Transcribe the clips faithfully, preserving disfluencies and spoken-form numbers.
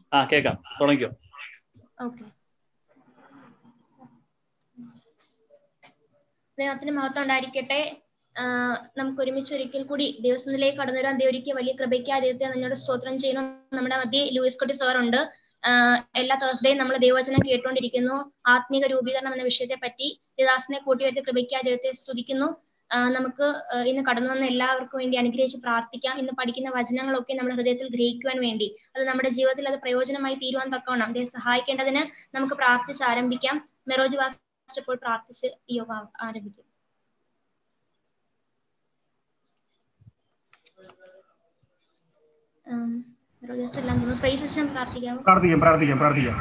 ആ കേക്കാം, തുടങ്ങിക്കോ. ഓക്കെ. ദൈവത്തിന് മഹത്വം ഉണ്ടായിരിക്കട്ടെ. നമുക്ക് ഒരുമിച്ച് ഒരിക്കൽ കൂടി ദിവസത്തിലേക്ക് കടന്നു വരാൻ ദൈവം വലിയ കൃപയ്ക്ക് ദൈവത്തെ നല്ലൊരു സ്തോത്രം ചെയ്യുന്നു. നമ്മുടെ മധ്യ ലൂയിസ് കുട്ടി സാറുണ്ട്. എല്ലാ തേഴ്സ്ഡേയും നമ്മൾ ദൈവവചനം കേട്ടുകൊണ്ടിരിക്കുന്നു. ആത്മീക രൂപീകരണം എന്ന വിഷയത്തെ പറ്റി ദാസനെ കൂട്ടി വെച്ച കൃപയ്ക്ക് ദൈവത്തെ സ്തുതിക്കുന്നു. നമുക്ക് ഇന്ന് കടന്നു വന്ന എല്ലാവർക്കും വേണ്ടി അനുഗ്രഹിച്ച് പ്രാർത്ഥിക്കാം. ഇന്ന് പഠിക്കുന്ന വചനങ്ങളൊക്കെ നമ്മുടെ ഹൃദയത്തിൽ ഗ്രഹിക്കുവാൻ വേണ്ടി, അത് നമ്മുടെ ജീവിതത്തിൽ അത് പ്രയോജനമായി തീരുവാൻ തക്കവണ്ണം ദൈവം സഹായിക്കേണ്ടതിന് നമുക്ക് പ്രാർത്ഥിച്ച് ആരംഭിക്കാം. മെറോജ് വാസ്റ്റ് ഇപ്പോൾ പ്രാർത്ഥിച്ച് ഈ യോഗം ആരംഭിക്കും. പ്രാർത്ഥിക്കാം പ്രാർത്ഥിക്കാം പ്രാർത്ഥിക്കാം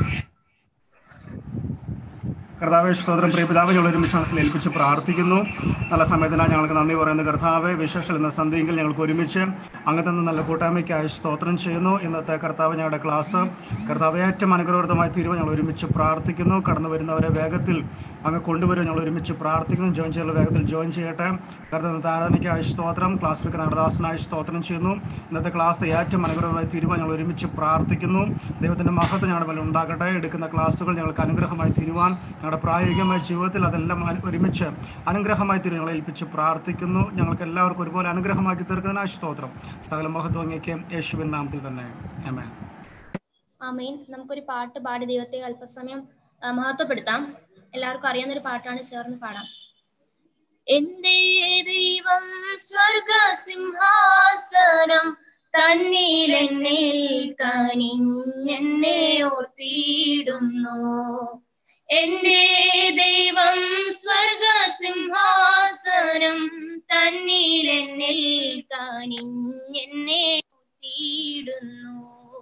കർത്താവെ സ്തോത്രം. പ്രിയ പിതാവെ, ഞങ്ങൾ ഒരുമിച്ച് മനസ്സിൽ ഏൽപ്പിച്ച് പ്രാർത്ഥിക്കുന്നു. നല്ല സമയത്തിനായി ഞങ്ങൾക്ക് നന്ദി പറയുന്ന കർത്താവെ, വിശേഷം എന്ന സന്ധ്യയിൽ ഞങ്ങൾക്ക് ഒരുമിച്ച് അങ്ങനത്തെ നല്ല കൂട്ടായ്മയ്ക്കായി സ്തോത്രം ചെയ്യുന്നു. ഇന്നത്തെ കർത്താവ് ഞങ്ങളുടെ ക്ലാസ് കർത്താവ് ഏറ്റവും അനുഗ്രഹമായി തീരുവാൻ ഞങ്ങൾ ഒരുമിച്ച് പ്രാർത്ഥിക്കുന്നു. കടന്നു വരുന്നവരെ വേഗത്തിൽ അങ്ങ് കൊണ്ടുവരും ഞങ്ങൾ ഒരുമിച്ച് പ്രാർത്ഥിക്കുന്നു. ജോയിൻ ചെയ്യുന്ന വേഗത്തിൽ ജോയിൻ ചെയ്യട്ടെ. കർത്താവ് ആരാധനയ്ക്കായി സ്തോത്രം. ക്ലാസ് വെക്കുന്ന നടദാസനായി സ്തോത്രം ചെയ്യുന്നു. ഇന്നത്തെ ക്ലാസ് ഏറ്റവും അനുഗ്രഹമായി തീരുവാൻ ഞങ്ങൾ ഒരുമിച്ച് പ്രാർത്ഥിക്കുന്നു. ദൈവത്തിൻ്റെ മഹത്വം ഞങ്ങളുടെ മേൽ ഉണ്ടാകട്ടെ. എടുക്കുന്ന ക്ലാസ്സുകൾ ഞങ്ങൾക്ക് അനുഗ്രഹമായി തീരുവാൻ പ്രായോഗികമായ ജീവിതത്തിൽ അതെല്ലാം ഒരുമിച്ച് അനുഗ്രഹമായി തീരും ഞങ്ങളെ ഏൽപ്പിച്ച് പ്രാർത്ഥിക്കുന്നു. ഞങ്ങൾക്ക് എല്ലാവർക്കും ഒരുപോലെ അനുഗ്രഹമാക്കി തീർക്കുന്നതിനായി സ്തോത്രം. സകല മഹത്വം അങ്ങേക്ക് യേശുവിൻ നാമത്തിൽ തന്നെ. ആമേൻ. ആമേൻ. നമുക്കൊരു പാട്ട് പാടി ദൈവത്തെ അല്പസമയം മഹത്വപ്പെടുത്താം. എല്ലാവർക്കും അറിയാവുന്ന ഒരു പാട്ടാണ്, ചേർന്ന് പാടാം. എന്റെ ദൈവം സ്വർഗസിംഹാസനം തന്നിൽ എന്നിൽ കനിഞ്ഞെന്നെ ഓർത്തിടുന്നു. എന്റെ ദൈവം സ്വർഗസിംഹാസനം തന്നിൽ എന്നിൽ കനിഞ്ഞെന്നെ ഓർത്തിടുന്നു.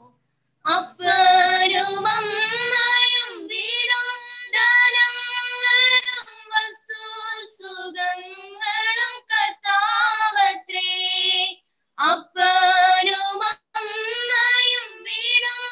അപ്പനും അമ്മയും വീടും ധനങ്ങളും വസ്തു സുഖങ്ങളും കർത്താവത്രേ. അപ്പനും അമ്മയും വീടും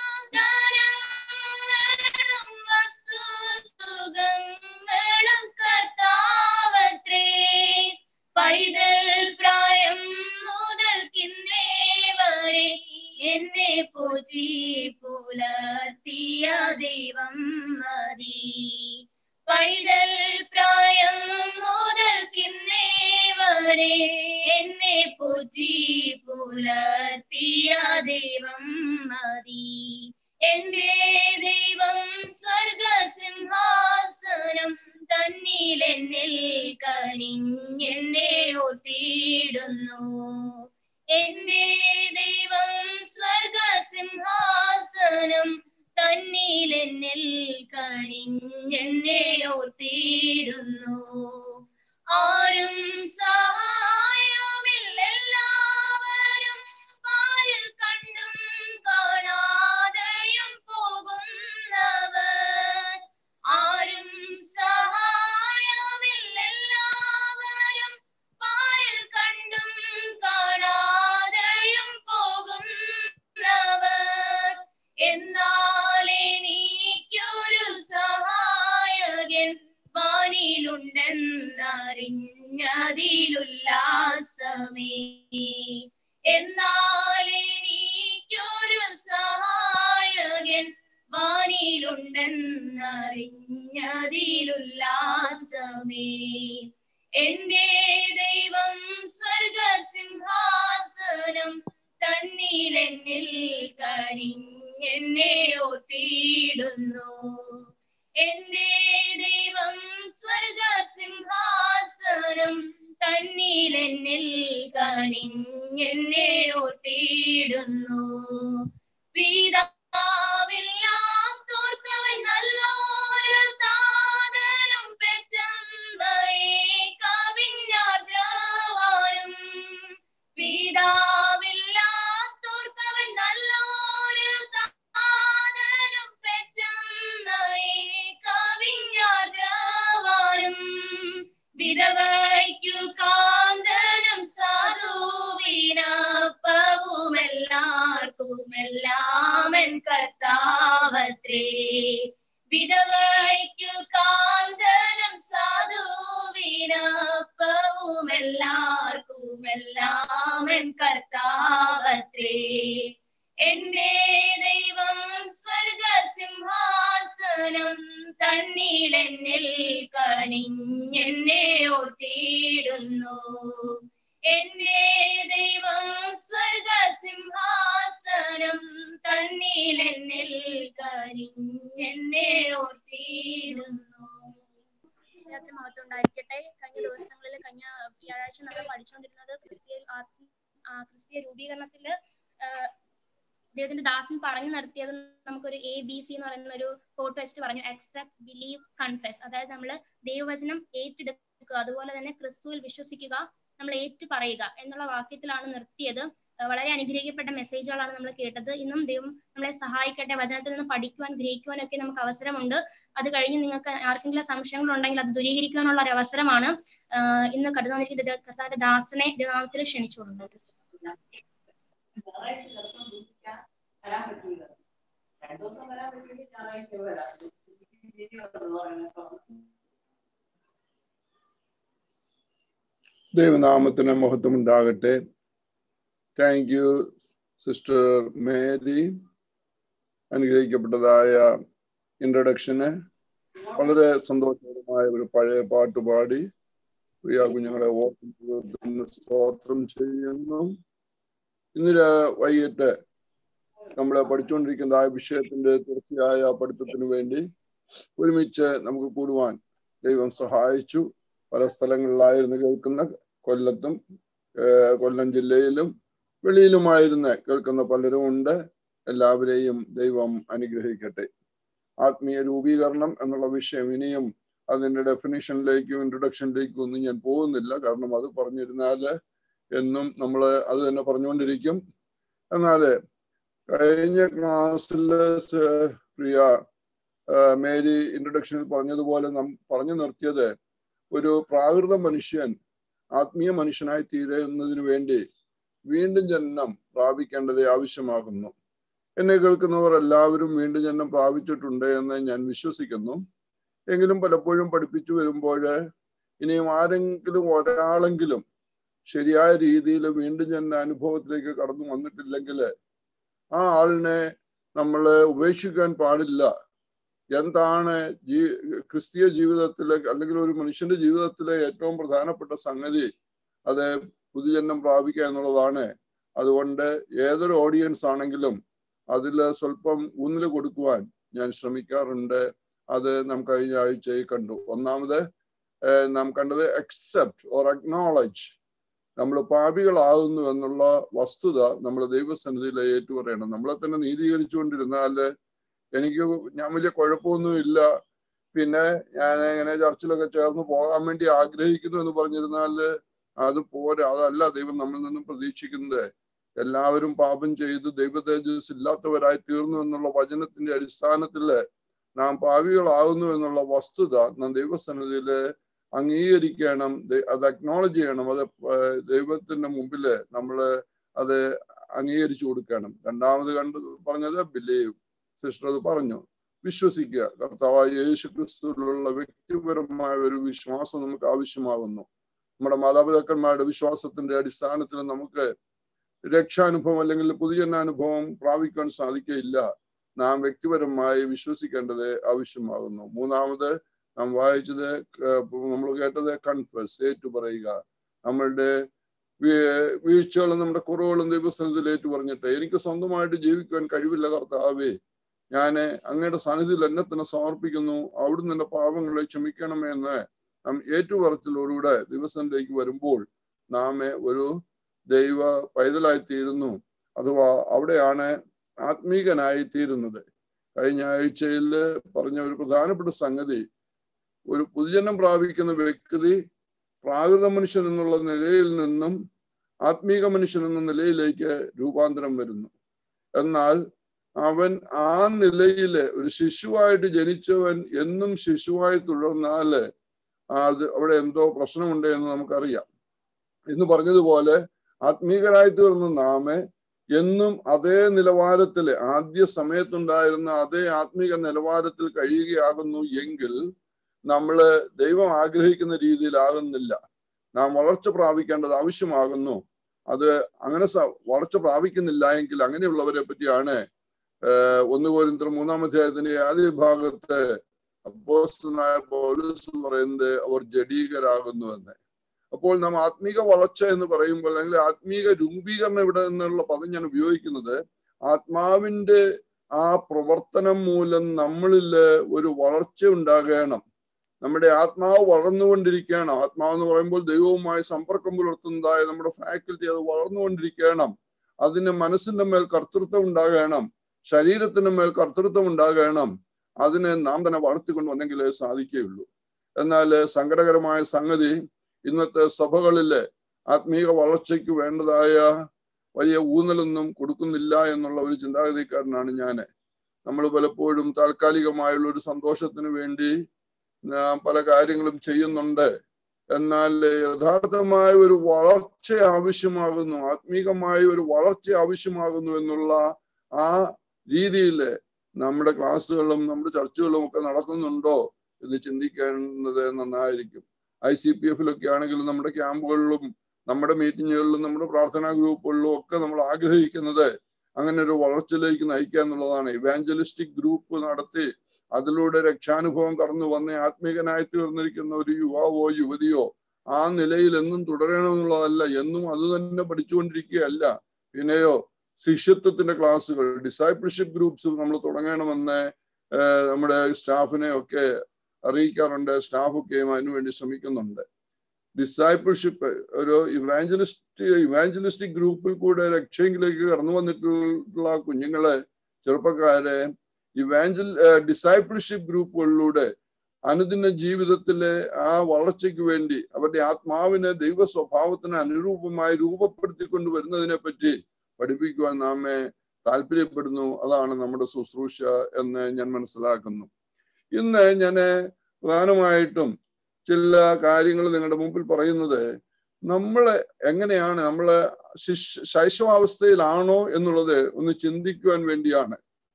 ധനങ്ങളും വസ്തു സുഖങ്ങളും കർത്താവത്രേ. പൈതൽ പ്രായം മുതൽക്കിന്നേ വരെ എന്നെ പോറ്റി പുലർത്തിയ ദൈവം മതി. പൈതൽ പ്രായം മുതൽക്കിന്നേ വരെ എന്നെ പോറ്റി പുലർത്തിയ ദൈവം മതി. എന്റെ ദൈവം സ്വർഗസിംഹാസനം തന്നിൽ എന്നിൽ കനിഞ്ഞെന്നെ ഓർത്തിടുന്നു. എന്റെ ദൈവം സ്വർഗസിംഹാസനം തന്നിൽ എന്നിൽ കനിഞ്ഞെന്നെ ഓർത്തിടുന്നു. ആരും സഹായമില്ലെല്ലാവരും പാരിൽ കണ്ടും കാണാതെയും പോകുന്നവർ. ആരും സഹായമില്ലെല്ലാവരും പാരിൽ കണ്ടും കാണാതെയും പോകുന്നവർ. എന്നാൽ എനിക്കൊരു സഹായകൻ വാനിലുണ്ടെന്നറിഞ്ഞതിലുല്ലാസമേ. എന്നാൽ എനിക്കൊരു സഹായകൻ വാനിലുണ്ടെന്നറിഞ്ഞതിലുല്ലാസമേ. എന്റെ ദൈവം സ്വർഗസിംഹാസനം തന്നിൽ എന്നിൽ കനിഞ്ഞെന്നെ ഓർത്തിടുന്നു. എന്റെ ദൈവം സ്വർഗസിംഹാസനം തന്നിൽ എന്നിൽ കനിഞ്ഞെന്നെ ഓർത്തിടുന്നു. പിതാവില്ലാത്തോർക്കവൻ നല്ലൊരു താതനും പെറ്റമ്മയെ കവിഞ്ഞാർദ്രവാനും. പിതാവില്ലാത്തോർക്കവൻ നല്ലൊരു താതനും പെറ്റമ്മയെ കവിഞ്ഞാർദ്രവാനും. വിധവയ്ക്കു കാന്തനും സാധുവിനപ്പവുമെല്ലാവർക്കും എല്ലാമൻ കർത്താവത്രേ. വിധവയ്ക്കു കാന്തനും സാധുവിനപ്പവുമെല്ലാവർക്കും എല്ലാമൻ കർത്താവത്രേ. എന്റെ ദൈവം തന്നിലെന്നിൽ കനിഞ്ഞെന്നെ ഓർത്തിടുന്നു. എന്റെ ദൈവം സ്വർഗസിംഹാസനം തന്നിലെന്നിൽ കനിഞ്ഞെന്നെ ഓർത്തിടുന്നു. രാത്രി മഹത്വം ഉണ്ടായിരിക്കട്ടെ. കഴിഞ്ഞ ദിവസങ്ങളിൽ കഴിഞ്ഞ വ്യാഴാഴ്ച നമ്മൾ പഠിച്ചുകൊണ്ടിരുന്നത് ക്രിസ്തീയ ക്രിസ്തീയ രൂപീകരണത്തില് ദൈവത്തിന്റെ ദാസൻ പറഞ്ഞു നിർത്തിയത് നമുക്കൊരു എ ബി സി എന്ന് പറയുന്ന ഒരു കോട്ട് വെച്ചിട്ട് പറഞ്ഞു. Accept, believe, confess. അതായത് നമ്മൾ ദൈവവചനം ഏറ്റെടുക്കുക, അതുപോലെ തന്നെ ക്രിസ്തുവിൽ വിശ്വസിക്കുക, നമ്മൾ ഏറ്റു പറയുക എന്നുള്ള വാക്യത്തിലാണ് നിർത്തിയത്. വളരെ അനുഗ്രഹിക്കപ്പെട്ട മെസ്സേജുകളാണ് നമ്മൾ കേട്ടത്. ഇന്നും ദൈവം നമ്മളെ സഹായിക്കട്ടെ. വചനത്തിൽ നിന്ന് പഠിക്കുവാൻ, ഗ്രഹിക്കുവാനും ഒക്കെ നമുക്ക് അവസരമുണ്ട്. അത് കഴിഞ്ഞ് നിങ്ങൾക്ക് ആർക്കെങ്കിലും സംശയങ്ങൾ ഉണ്ടെങ്കിൽ അത് ദൂരീകരിക്കാനുള്ള ഒരു അവസരമാണ്. ഇന്ന് കടന്നു വന്നിരിക്കുന്ന കർത്താവിന്റെ ദാസനെ ദൈവനാമത്തിൽ ക്ഷണിച്ചുകൊള്ളുന്നു. ദൈവനാമത്തിന് മഹത്വം ഉണ്ടാകട്ടെ. Thank you sister Mary. അനുഗ്രഹിക്കപ്പെട്ടതായ ഇൻട്രൊഡക്ഷന് വളരെ സന്തോഷകരമായ ഒരു പഴയ പാട്ട് പാടി പ്രിയ കുഞ്ഞുങ്ങളെ ഓർമ്മ സ്തോത്രം ചെയ്യുന്നു. ഇന്ന് വൈകിട്ട് നമ്മളെ പഠിച്ചുകൊണ്ടിരിക്കുന്ന ആ വിഷയത്തിന്റെ തീർച്ചയായ പഠിത്തത്തിന് വേണ്ടി ഒരുമിച്ച് നമുക്ക് കൂടുവാൻ ദൈവം സഹായിച്ചു. പല സ്ഥലങ്ങളിലായിരുന്നു കേൾക്കുന്ന, കൊല്ലത്തും കൊല്ലം ജില്ലയിലും വെളിയിലുമായിരുന്ന് കേൾക്കുന്ന പലരും ഉണ്ട്. എല്ലാവരെയും ദൈവം അനുഗ്രഹിക്കട്ടെ. ആത്മീയ രൂപീകരണം എന്നുള്ള വിഷയം ഇനിയും അതിന്റെ ഡെഫിനിഷനിലേക്കും ഇൻട്രൊഡക്ഷനിലേക്കും ഒന്നും ഞാൻ പോകുന്നില്ല. കാരണം അത് പറഞ്ഞിരുന്നാല് എന്നും നമ്മൾ അത് തന്നെ പറഞ്ഞുകൊണ്ടിരിക്കും. എന്നാല് കഴിഞ്ഞ ക്ലാസ്സില് പ്രിയ മേരി ഇൻട്രൊഡക്ഷനിൽ പറഞ്ഞതുപോലെ നാം പറഞ്ഞു നിർത്തിയത് ഒരു പ്രാകൃത മനുഷ്യൻ ആത്മീയ മനുഷ്യനായി തീരുന്നതിന് വേണ്ടി വീണ്ടും ജനനം പ്രാപിക്കേണ്ടത് ആവശ്യമാകുന്നു. എന്നെ കേൾക്കുന്നവർ എല്ലാവരും വീണ്ടും ജനനം പ്രാപിച്ചിട്ടുണ്ട് എന്ന് ഞാൻ വിശ്വസിക്കുന്നു. എങ്കിലും പലപ്പോഴും പഠിപ്പിച്ചു വരുമ്പോൾ ഇനിയും ആരെങ്കിലും ഒരാളെങ്കിലും ശരിയായ രീതിയിൽ വീണ്ടും ജനന അനുഭവത്തിലേക്ക് കടന്നു വന്നിട്ടില്ലെങ്കിൽ ആ ആളിനെ നമ്മൾ ഉപേക്ഷിക്കാൻ പാടില്ല. എന്താണ് ജീ ക്രിസ്തീയ ജീവിതത്തിലെ അല്ലെങ്കിൽ ഒരു മനുഷ്യന്റെ ജീവിതത്തിലെ ഏറ്റവും പ്രധാനപ്പെട്ട സംഗതി? അത് പുതുജന്മം പ്രാപിക്കുക എന്നുള്ളതാണ്. അതുകൊണ്ട് ഏതൊരു ഓഡിയൻസ് ആണെങ്കിലും അതിൽ സ്വല്പം ഊന്നൽ കൊടുക്കുവാൻ ഞാൻ ശ്രമിക്കാറുണ്ട്. അത് നാം കഴിഞ്ഞ ആഴ്ചയിൽ കണ്ടു. ഒന്നാമത് നാം കണ്ടത് അക്സെപ്റ്റ് ഓർ അക്നോളജ്. നമ്മൾ പാപികളാകുന്നു എന്നുള്ള വസ്തുത നമ്മൾ ദൈവസന്നിധിയിൽ ഏറ്റുപറയണം. നമ്മളെ തന്നെ നീതീകരിച്ചുകൊണ്ടിരുന്നാല് എനിക്ക് ഞാൻ വലിയ കുഴപ്പമൊന്നുമില്ല, പിന്നെ ഞാൻ ഇങ്ങനെ ചർച്ചിലൊക്കെ ചേർന്ന് പോകാൻ വേണ്ടി ആഗ്രഹിക്കുന്നു എന്ന് പറഞ്ഞിരുന്നാല് അത് പോരാ. അതല്ല ദൈവം നമ്മിൽ നിന്നും പ്രതീക്ഷിക്കുന്നത്. എല്ലാവരും പാപം ചെയ്ത് ദൈവ തേജസ് ഇല്ലാത്തവരായി തീർന്നു എന്നുള്ള വചനത്തിന്റെ അടിസ്ഥാനത്തില് നാം പാപികളാകുന്നു എന്നുള്ള വസ്തുത നാം ദൈവസന്നിധിയില് അംഗീകരിക്കണം, അത് അക്നോളജ് ചെയ്യണം. അത് ദൈവത്തിന്റെ മുമ്പില് നമ്മള് അത് അംഗീകരിച്ചു കൊടുക്കണം. രണ്ടാമത് കണ്ടു പറഞ്ഞത് ബിലീവ്. സിസ്റ്റർ അത് പറഞ്ഞു, വിശ്വസിക്കുക. കർത്താവായ യേശു ക്രിസ്തുവിലുള്ള വ്യക്തിപരമായ ഒരു വിശ്വാസം നമുക്ക് ആവശ്യമാകുന്നു. നമ്മുടെ മാതാപിതാക്കന്മാരുടെ വിശ്വാസത്തിന്റെ അടിസ്ഥാനത്തിൽ നമുക്ക് രക്ഷാനുഭവം അല്ലെങ്കിൽ പുതുജന്മാനുഭവം പ്രാപിക്കാൻ സാധിക്കുകയില്ല. നാം വ്യക്തിപരമായി വിശ്വസിക്കേണ്ടത് ആവശ്യമാകുന്നു. മൂന്നാമത് നാം വായിച്ചത്, നമ്മൾ കേട്ടത് കൺഫസ്, ഏറ്റു പറയുക. നമ്മളുടെ വീഴ്ചകളും നമ്മുടെ കുറവുകളും ദൈവസന്നിധിയിൽ ഏറ്റു പറഞ്ഞിട്ട് എനിക്ക് സ്വന്തമായിട്ട് ജീവിക്കുവാൻ കഴിവില്ല കർത്താവേ, ഞാന് അങ്ങയുടെ സാന്നിധ്യത്തിൽ എന്നെ തന്നെ സമർപ്പിക്കുന്നു, അവിടുന്ന് എന്റെ പാപങ്ങളെ ക്ഷമിക്കണമേ എന്ന് നാം ഏറ്റുപറച്ചിലോടുകൂടെ ദിവസത്തിലേക്ക് വരുമ്പോൾ നാം ഒരു ദൈവ പൈതലായി തീരുന്നു. അഥവാ അവിടെയാണ് ആത്മീകനായി തീരുന്നത്. കഴിഞ്ഞ ആഴ്ചയിൽ പറഞ്ഞ ഒരു പ്രധാനപ്പെട്ട സംഗതി, ഒരു പുതുജന്മം പ്രാപിക്കുന്ന വ്യക്തി പ്രാകൃത മനുഷ്യൻ എന്നുള്ള നിലയിൽ നിന്നും ആത്മീക മനുഷ്യൻ എന്ന നിലയിലേക്ക് രൂപാന്തരം വരുന്നു. എന്നാൽ അവൻ ആ നിലയില് ഒരു ശിശുവായിട്ട് ജനിച്ചവൻ എന്നും ശിശുവായി തുടർന്നാല് അത് അവിടെ എന്തോ പ്രശ്നമുണ്ട് എന്ന് നമുക്കറിയാം. എന്ന് പറഞ്ഞതുപോലെ ആത്മീകരായി തീർന്ന നാമെ എന്നും അതേ നിലവാരത്തില് ആദ്യ സമയത്തുണ്ടായിരുന്ന അതേ ആത്മീക നിലവാരത്തിൽ കഴിയുകയാകുന്നു എങ്കിൽ നമ്മള് ദൈവം ആഗ്രഹിക്കുന്ന രീതിയിലാകുന്നില്ല. നാം വളർച്ച പ്രാപിക്കേണ്ടത് ആവശ്യമാകുന്നു. അത് അങ്ങനെ വളർച്ച പ്രാപിക്കുന്നില്ല എങ്കിൽ അങ്ങനെയുള്ളവരെ പറ്റിയാണ് ഒന്ന് കൊരിന്ത്യർ മൂന്നാം അധ്യായത്തിന്റെ ആദ്യ ഭാഗത്ത് അപ്പോസ്തലനായ പൗലോസ് പറയുന്നത് അവർ ജഡീകരാകുന്നു എന്ന്. അപ്പോൾ നാം ആത്മീക വളർച്ച എന്ന് പറയുമ്പോൾ, അല്ലെങ്കിൽ ആത്മീക രൂപീകരണം ഇവിടെ നിന്നുള്ള പദം ഞാൻ ഉപയോഗിക്കുന്നത്, ആത്മാവിന്റെ ആ പ്രവർത്തനം മൂലം നമ്മളില് ഒരു വളർച്ച ഉണ്ടാകണം. നമ്മുടെ ആത്മാവ് വളർന്നുകൊണ്ടിരിക്കണം. ആത്മാവ് എന്ന് പറയുമ്പോൾ ദൈവവുമായി സമ്പർക്കം പുലർത്തുന്നതായ നമ്മുടെ ഫാക്കൽറ്റി അത് വളർന്നുകൊണ്ടിരിക്കണം. അതിന് മനസ്സിന്റെ മേൽ കർത്തൃത്വം ഉണ്ടാകണം, ശരീരത്തിന് മേൽ കർത്തൃത്വം ഉണ്ടാകണം. അതിനെ നാം തന്നെ വളർത്തിക്കൊണ്ട് വന്നെങ്കിലേ സാധിക്കുകയുള്ളൂ. എന്നാൽ സങ്കടകരമായ സംഗതി, ഇന്നത്തെ സഭകളിലെ ആത്മീക വളർച്ചയ്ക്ക് വേണ്ടതായ വലിയ ഊന്നലൊന്നും കൊടുക്കുന്നില്ല എന്നുള്ള ഒരു ചിന്താഗതിക്കാരനാണ് ഞാൻ. നമ്മൾ പലപ്പോഴും താൽക്കാലികമായുള്ള ഒരു സന്തോഷത്തിന് വേണ്ടി പല കാര്യങ്ങളും ചെയ്യുന്നുണ്ട്. എന്നാൽ യഥാർത്ഥമായ ഒരു വളർച്ച ആവശ്യമാകുന്നു, ആത്മീകമായ ഒരു വളർച്ച ആവശ്യമാകുന്നു എന്നുള്ള ആ രീതിയിൽ നമ്മുടെ ക്ലാസ്സുകളും നമ്മുടെ ചർച്ചകളും ഒക്കെ നടക്കുന്നുണ്ടോ എന്ന് ചിന്തിക്കേണ്ടത് നന്നായിരിക്കും. ഐ സി പി എഫിലൊക്കെ ആണെങ്കിലും നമ്മുടെ ക്യാമ്പുകളിലും നമ്മുടെ മീറ്റിങ്ങുകളിലും നമ്മുടെ പ്രാർത്ഥനാ ഗ്രൂപ്പുകളിലും ഒക്കെ നമ്മൾ ആഗ്രഹിക്കുന്നത് അങ്ങനെ ഒരു വളർച്ചയിലേക്ക് നയിക്കുക എന്നുള്ളതാണ്. ഇവാഞ്ചലിസ്റ്റിക് ഗ്രൂപ്പ് നടത്തി അതിലൂടെ രക്ഷാനുഭവം കടന്നു വന്ന ആത്മീകനായി തീർന്നിരിക്കുന്ന ഒരു യുവാവോ യുവതിയോ ആ നിലയിൽ എന്നും തുടരണമെന്നുള്ളതല്ല, എന്നും അത് തന്നെ പഠിച്ചുകൊണ്ടിരിക്കുകയല്ല. പിന്നെയോ ശിഷ്യത്വത്തിന്റെ ക്ലാസ്സുകൾ, ഡിസൈപ്പിൾഷിപ്പ് ഗ്രൂപ്പ്സ് നമ്മൾ തുടങ്ങണമെന്ന് നമ്മുടെ സ്റ്റാഫിനെ ഒക്കെ അറിയിക്കാറുണ്ട്. സ്റ്റാഫൊക്കെയും അതിനുവേണ്ടി ശ്രമിക്കുന്നുണ്ട്. ഡിസൈപ്പിൾഷിപ്പ് ഒരു ഇവാഞ്ചലിസ്റ്റ് ഇവാഞ്ചലിസ്റ്റിക് ഗ്രൂപ്പിൽ കൂടെ രക്ഷയിലേക്ക് കടന്നു വന്നിട്ടുള്ള കുഞ്ഞുങ്ങളെ, ചെറുപ്പക്കാരെ ഇവാഞ്ചൽ ഡിസൈപ്പിൾഷിപ്പ് ഗ്രൂപ്പുകളിലൂടെ അനുദിന ജീവിതത്തിലെ ആ വളർച്ചയ്ക്ക് വേണ്ടി അവരുടെ ആത്മാവിനെ ദൈവ സ്വഭാവത്തിന് അനുരൂപമായി രൂപപ്പെടുത്തിക്കൊണ്ട് വരുന്നതിനെ പറ്റി പഠിപ്പിക്കുവാൻ നാമെ താല്പര്യപ്പെടുന്നു. അതാണ് നമ്മുടെ ശുശ്രൂഷ എന്ന് ഞാൻ മനസ്സിലാക്കുന്നു. ഇന്ന് ഞാൻ പ്രധാനമായിട്ടും ചില കാര്യങ്ങൾ നിങ്ങളുടെ മുമ്പിൽ പറയുന്നത്, നമ്മള് എങ്ങനെയാണ്, നമ്മള് ശിശ് ശൈശവാവസ്ഥയിലാണോ എന്നുള്ളത് ഒന്ന് ചിന്തിക്കുവാൻ വേണ്ടിയാണ്.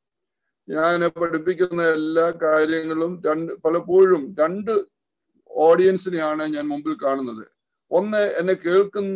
ഞാൻ പഠിപ്പിക്കുന്ന എല്ലാ കാര്യങ്ങളും രണ്ട് പലപ്പോഴും രണ്ട് ഓഡിയൻസിനെയാണ് ഞാൻ മുമ്പിൽ കാണുന്നത്. ഒന്ന്, എന്നെ കേൾക്കുന്ന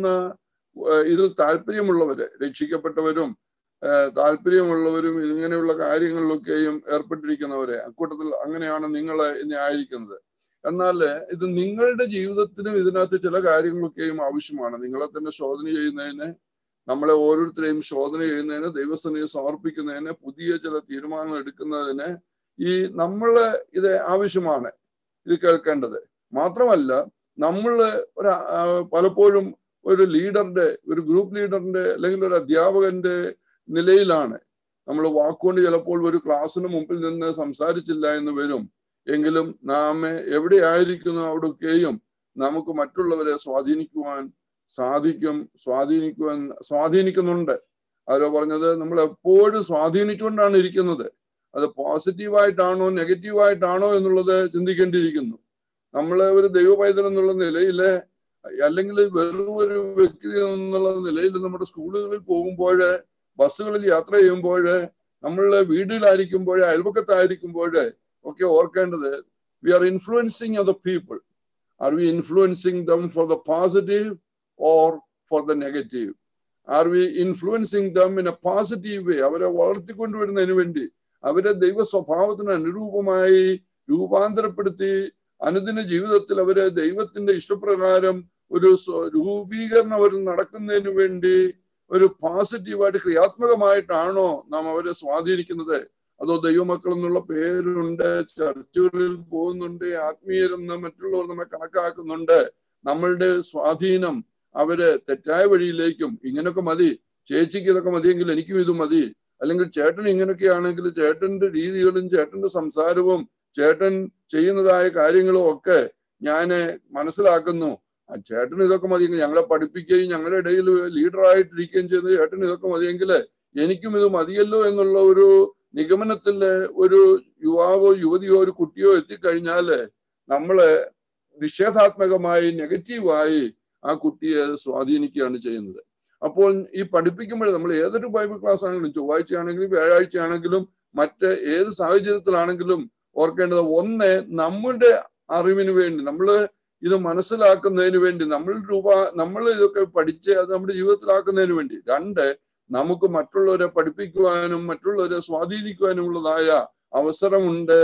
ഇതിൽ താല്പര്യമുള്ളവര്, രക്ഷിക്കപ്പെട്ടവരും താല്പര്യമുള്ളവരും ഇങ്ങനെയുള്ള കാര്യങ്ങളിലൊക്കെയും ഏർപ്പെട്ടിരിക്കുന്നവരെ, അക്കൂട്ടത്തിൽ അങ്ങനെയാണ് നിങ്ങൾ ഇനി ആയിരിക്കുന്നത്. എന്നാൽ ഇത് നിങ്ങളുടെ ജീവിതത്തിനും ഇതിനകത്ത് ചില കാര്യങ്ങളൊക്കെയും ആവശ്യമാണ്. നിങ്ങളെ തന്നെ ശോധന ചെയ്യുന്നതിന്, നമ്മളെ ഓരോരുത്തരെയും ശോധന ചെയ്യുന്നതിന്, ദൈവസന്നിധിയിൽ സമർപ്പിക്കുന്നതിന്, പുതിയ ചില തീരുമാനങ്ങൾ എടുക്കുന്നതിന് ഈ നമ്മള് ഇത് ആവശ്യമാണ്, ഇത് കേൾക്കേണ്ടത്. മാത്രമല്ല നമ്മള് ഒരു പലപ്പോഴും ഒരു ലീഡറിന്റെ, ഒരു ഗ്രൂപ്പ് ലീഡറിന്റെ അല്ലെങ്കിൽ ഒരു അധ്യാപകന്റെ നിലയിലാണ് നമ്മൾ വാക്കുകൊണ്ട് ചിലപ്പോൾ ഒരു ക്ലാസ്സിന് മുമ്പിൽ നിന്ന് സംസാരിച്ചില്ല എന്ന് വരും. എങ്കിലും നാം എവിടെ ആയിരിക്കുന്നു അവിടെയൊക്കെയും നമുക്ക് മറ്റുള്ളവരെ സ്വാധീനിക്കുവാൻ സാധിക്കും, സ്വാധീനിക്കുവാൻ സ്വാധീനിക്കുന്നുണ്ട്. ആരോ പറഞ്ഞത്, നമ്മൾ എപ്പോഴും സ്വാധീനിച്ചുകൊണ്ടാണ് ഇരിക്കുന്നത്. അത് പോസിറ്റീവായിട്ടാണോ നെഗറ്റീവായിട്ടാണോ എന്നുള്ളത് ചിന്തിക്കേണ്ടിയിരിക്കുന്നു. നമ്മളെ ഒരു ദൈവ പൈതൽ എന്നുള്ള നിലയില്, അല്ലെങ്കിൽ വെറും ഒരു വ്യക്തി എന്നുള്ള നിലയിൽ നമ്മുടെ സ്കൂളുകളിൽ പോകുമ്പോൾ, ബസ്സുകളിൽ യാത്ര ചെയ്യുമ്പോൾ, നമ്മളെ വീട്ടിലായിരിക്കുമ്പോൾ, അയൽപക്കത്തായിരിക്കുമ്പോൾ ഒക്കെ ഓർക്കേണ്ടത്, we are influencing other people. Are we influencing them for the positive or for the negative? Are we influencing them in a positive way? അവരെ വളർത്തിക്കൊണ്ടുവരുന്നതിന് വേണ്ടി, അവരെ ദൈവ സ്വഭാവത്തിന് അനുരൂപമായി രൂപാന്തരപ്പെടുത്തി അനുദിന ജീവിതത്തിൽ അവരെ ദൈവത്തിന്റെ ഇഷ്ടപ്രകാരം ഒരു രൂപീകരണം അവരിൽ നടക്കുന്നതിന് വേണ്ടി ഒരു പോസിറ്റീവായിട്ട് ക്രിയാത്മകമായിട്ടാണോ നാം അവരെ സ്വാധീനിക്കുന്നത്? അതോ ദൈവമക്കൾ എന്നുള്ള പേരുണ്ട്, ചർച്ചുകളിൽ പോകുന്നുണ്ട്, ആത്മീയരെന്ന് മറ്റുള്ളവർ നമ്മെ കണക്കാക്കുന്നുണ്ട്, നമ്മളുടെ സ്വാധീനം അവര് തെറ്റായ വഴിയിലേക്കും, ഇങ്ങനൊക്കെ മതി, ചേച്ചിക്ക് ഇതൊക്കെ മതിയെങ്കിൽ എനിക്കും ഇത് മതി, അല്ലെങ്കിൽ ചേട്ടൻ ഇങ്ങനെയൊക്കെ ആണെങ്കിൽ ചേട്ടന്റെ രീതികളും ചേട്ടന്റെ സംസാരവും ചേട്ടൻ ചെയ്യുന്നതായ കാര്യങ്ങളും ഒക്കെ ഞാൻ മനസ്സിലാക്കുന്നു, ആ ചേട്ടൻ ഇതൊക്കെ മതിയെങ്കിൽ, ഞങ്ങളെ പഠിപ്പിക്കുകയും ഞങ്ങളുടെ ഇടയിൽ ലീഡറായിട്ടിരിക്കുകയും ചെയ്യുന്ന ചേട്ടൻ ഇതൊക്കെ മതിയെങ്കിൽ എനിക്കും ഇത് മതിയല്ലോ എന്നുള്ള ഒരു നിഗമനത്തില് ഒരു യുവാവോ യുവതിയോ ഒരു കുട്ടിയോ എത്തിക്കഴിഞ്ഞാല് നമ്മള് നിഷേധാത്മകമായി നെഗറ്റീവായി ആ കുട്ടിയെ സ്വാധീനിക്കുകയാണ് ചെയ്യുന്നത്. അപ്പോൾ ഈ പഠിപ്പിക്കുമ്പോൾ നമ്മൾ ഏതൊരു ബൈബിൾ ക്ലാസ് ആണെങ്കിലും, ചൊവ്വാഴ്ചയാണെങ്കിലും വ്യാഴാഴ്ചയാണെങ്കിലും മറ്റ് ഏത് സാഹചര്യത്തിലാണെങ്കിലും ഓർക്കേണ്ടത്, ഒന്ന്, നമ്മുടെ അറിവിന് വേണ്ടി, നമ്മൾ ഇത് മനസ്സിലാക്കുന്നതിന് വേണ്ടി, നമ്മൾ രൂപ നമ്മൾ ഇതൊക്കെ പഠിച്ച് അത് നമ്മുടെ ജീവിതത്തിലാക്കുന്നതിന് വേണ്ടി. രണ്ട്, നമുക്ക് മറ്റുള്ളവരെ പഠിപ്പിക്കുവാനും മറ്റുള്ളവരെ സ്വാധീനിക്കുവാനുമുള്ളതായ അവസരമുണ്ട്.